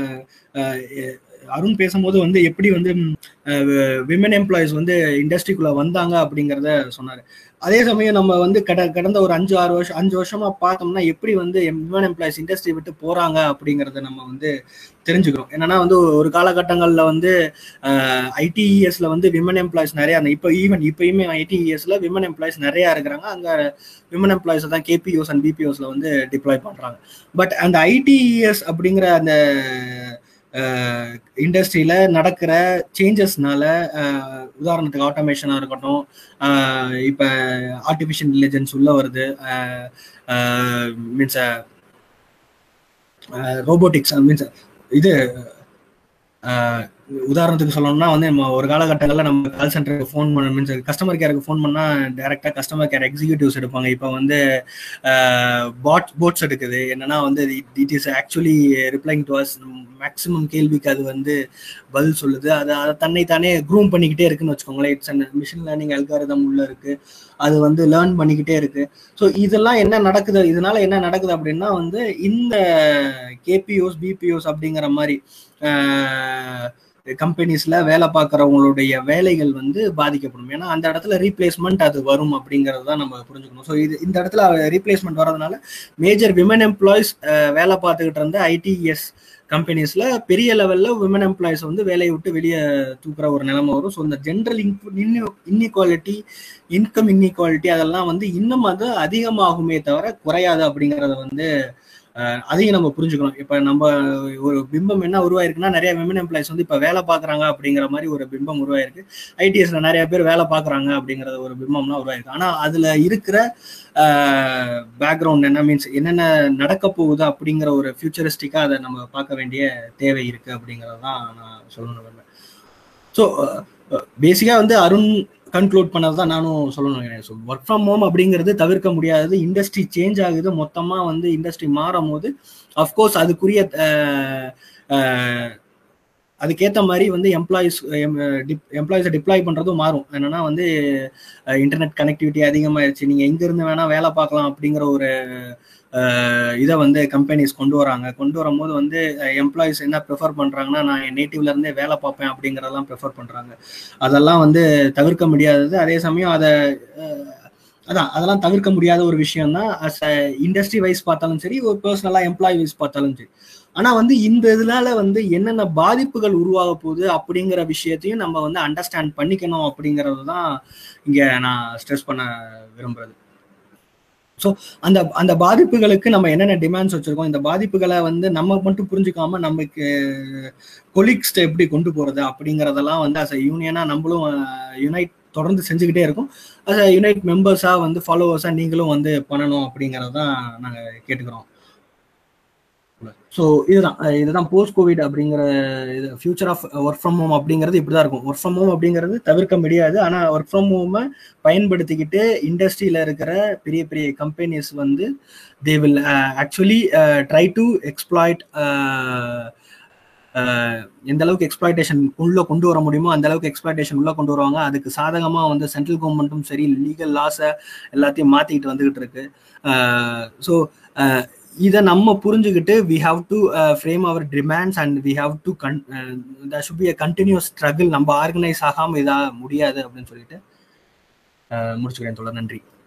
அருண் பேசும்போது வந்து எப்படி வந்து விமன் எம்ப்ளாயிஸ் வந்து இண்டஸ்ட்ரிக்குள்ள வந்தாங்க அப்படிங்கிறத சொன்னாரு. அதே சமயம் நம்ம வந்து கட கடந்த ஒரு அஞ்சு ஆறு வருஷம் அஞ்சு வருஷமா பார்த்தோம்னா எப்படி வந்து விமன் எம்ப்ளாயிஸ் இண்டஸ்ட்ரி விட்டு போறாங்க அப்படிங்கிறத நம்ம வந்து தெரிஞ்சுக்கிறோம். என்னன்னா வந்து ஒரு காலகட்டங்கள்ல வந்து ஐடிஇஎஸ்ல வந்து விமன் எம்ப்ளாயிஸ் நிறைய இப்போ ஈவன் இப்பயுமே ஐடிஇஎஸ்ல விமன் எம்ப்ளாயிஸ் நிறைய இருக்கிறாங்க. அங்க விமன் எம்ப்ளாயிஸ் தான் கேபிஓஸ் அண்ட் பிபிஓஸ்ல வந்து டிப்ளாய் பண்றாங்க. பட் அந்த ஐடிஇஎஸ் அப்படிங்கிற அந்த இண்டஸ்ட்ரியில நடக்கிற சேஞ்சஸ்னால உதாரணத்துக்கு ஆட்டோமேஷனா இருக்கட்டும், இப்ப ஆர்டிபிஷியல் இன்டெலிஜென்ஸ் உள்ள வருது, மீன்ஸ் ரோபோட்டிக்ஸ் மீன்ஸ் இது உதாரணத்துக்கு சொல்லணும்னா வந்து நம்ம ஒரு காலகட்டங்களில் நம்ம கால் சென்டருக்கு ஃபோன் பண்ண மீன்ஸ் கஸ்டமர் கேருக்கு ஃபோன் பண்ணால் டைரெக்டாக கஸ்டமர் கேர் எக்ஸிக்யூட்டிவ்ஸ் எடுப்பாங்க. இப்போ வந்து பாட் போட்ஸ் எடுக்குது. என்னன்னா வந்து it is actually replying to us. Maximum கேள்விக்கு அது வந்து பதில் சொல்லுது. அது அதை தன்னை தானே க்ரூம் பண்ணிக்கிட்டே இருக்குன்னு வச்சுக்கோங்களேன். It's and machine learning algorithm உள்ள இருக்கு, அது வந்து லேர்ன் பண்ணிக்கிட்டே இருக்கு. ஸோ இதெல்லாம் என்ன நடக்குது, இதனால என்ன நடக்குது அப்படின்னா வந்து இந்த கேபிஓஸ் பிபிஓஸ் அப்படிங்கிற மாதிரி கம்பெனிஸ்ல வேலை பார்க்குறவங்களுடைய வேலைகள் வந்து பாதிக்கப்படும். ஏன்னா அந்த இடத்துல ரீப்ளேஸ்மெண்ட் அது வரும் அப்படிங்கிறது தான் நம்ம புரிஞ்சுக்கணும். ஸோ இது இந்த இடத்துல ரீப்ளேஸ்மெண்ட் வரதுனால மேஜர் விமன் எம்ப்ளாயிஸ் வேலை பார்த்துக்கிட்டு இருந்த ஐடிஎஸ் கம்பெனிஸ்ல பெரிய லெவல்ல விமன் எம்ப்ளாயிஸ் வந்து வேலையை விட்டு வெளியே தூக்குற ஒரு நிலைமை வரும். ஸோ இந்த ஜென்ரல் இன்இக்வாலிட்டி, இன்கம் இன்இக்வாலிட்டி அதெல்லாம் வந்து இன்னும் அது அதிகமாகுமே தவிர குறையாது அப்படிங்கிறத வந்து அதையும் நம்ம புரிஞ்சுக்கணும். இப்ப நம்ம ஒரு பிம்பம் என்ன உருவாயிருக்குன்னா நிறைய விமன் எம்ப்ளாயிஸ் வந்து இப்ப வேலை பாக்குறாங்க அப்படிங்கிற மாதிரி ஒரு பிம்பம் உருவாயிருக்கு. ஐடிஎஸ்ல நிறைய பேர் வேலை பாக்குறாங்க அப்படிங்கறது ஒரு பிம்பம்னா உருவாயிருக்கு. ஆனா அதுல இருக்கிற பேக்ரவுண்ட் என்ன மீன்ஸ் என்னென்ன நடக்க போகுது அப்படிங்கிற ஒரு ஃபியூச்சரிஸ்டிக்கா அதை நம்ம பார்க்க வேண்டிய தேவை இருக்கு அப்படிங்கறதான் நான் சொல்லணும். ஸோ பேசிக்கா வந்து அருண் கன்க்ளூட் பண்ணதான் நானும் சொல்லணும். ஸோ ஒர்க் ஃப்ரம் ஹோம் அப்படிங்கிறது தவிர்க்க முடியாதது. இண்டஸ்ட்ரி சேஞ்ச் ஆகுது, மொத்தமா வந்து இண்டஸ்ட்ரி மாறும் போது அஃப்கோர்ஸ் அதுக்குரிய அதுக்கேற்ற மாதிரி வந்து எம்ப்ளாயிஸ் எம்ப்ளாயிஸை டிப்ளாய் பண்ணுறதும் மாறும். என்னன்னா வந்து இன்டர்நெட் கனெக்டிவிட்டி அதிகமாகிடுச்சு, நீங்கள் எங்கேருந்து வேணால் வேலை பார்க்கலாம் அப்படிங்கிற ஒரு இதை வந்து கம்பெனிஸ் கொண்டு வராங்க. கொண்டு வரும்போது வந்து எம்ப்ளாயிஸ் என்ன ப்ரிஃபர் பண்ணுறாங்கன்னா நான் என் நேட்டிவ்ல இருந்தே வேலை பார்ப்பேன் அப்படிங்கிறதெல்லாம் ப்ரிஃபர் பண்ணுறாங்க. அதெல்லாம் வந்து தவிர்க்க முடியாதது. அதே சமயம் அதை அதான் அதெல்லாம் தவிர்க்க முடியாத ஒரு விஷயம் தான். அஸ் அ இண்டஸ்ட்ரி வைஸ் பார்த்தாலும் சரி, ஒரு பர்சனலா எம்ப்ளாயி வைஸ் பார்த்தாலும் சரி. ஆனா வந்து இந்த இதனால வந்து என்னென்ன பாதிப்புகள் உருவாக போகுது அப்படிங்கிற விஷயத்தையும் நம்ம வந்து அண்டர்ஸ்டாண்ட் பண்ணிக்கணும் அப்படிங்கிறது தான் இங்க நான் ஸ்ட்ரெஸ் பண்ண விரும்புறது. ஸோ அந்த அந்த பாதிப்புகளுக்கு நம்ம என்னென்ன டிமாண்ட்ஸ் வச்சிருக்கோம், இந்த பாதிப்புகளை வந்து நம்ம மட்டும் புரிஞ்சுக்காம நமக்கு கொலீக்ஸ்ட எப்படி கொண்டு போறது அப்படிங்கிறதெல்லாம் வந்து அஸ் அ யூனியனா நம்மளும் யுனைட் தொடர்ந்து செஞ்சுக்கிட்டே இருக்கும். அஸ் அ யுனைட் மெம்பர்ஸா வந்து ஃபாலோவர்ஸா நீங்களும் வந்து பண்ணணும் அப்படிங்கிறது தான் நாங்கள் கேட்டுக்கிறோம். ஸோ இதுதான் இதுதான் போஸ்ட் கோவிட் அப்படிங்கிற இது future of work from home அப்படிங்கிறது இப்படிதான் இருக்கும். ஒர்க் ஃப்ரம் ஹோம் அப்படிங்கிறது தவிர்க்க முடியாது. ஆனால் ஒர்க் ஃப்ரம் ஹோமை பயன்படுத்திக்கிட்டு இண்டஸ்ட்ரியில இருக்கிற பெரிய பெரிய கம்பெனிஸ் வந்து they will actually try to exploit எந்த அளவுக்கு எக்ஸ்ப்ளாய்டேஷன் உள்ள கொண்டு வர முடியுமோ அந்த அளவுக்கு எக்ஸ்ப்ளாய்டேஷன் உள்ள கொண்டு வருவாங்க. அதுக்கு சாதகமா வந்து சென்ட்ரல் கவர்மெண்ட்டும் சரி லீகல் லாஸை எல்லாத்தையும் மாத்திக்கிட்டு வந்துகிட்டு இருக்கு. ஸோ இதை நம்ம புரிஞ்சுக்கிட்டு we have to frame our demands and we have to கன் that should be a continuous struggle. நம்ம ஆர்கனைஸ் ஆகாம இதா முடியாது அப்படின்னு சொல்லிட்டு முடிச்சுக்கிறேன். தொடர் நன்றி.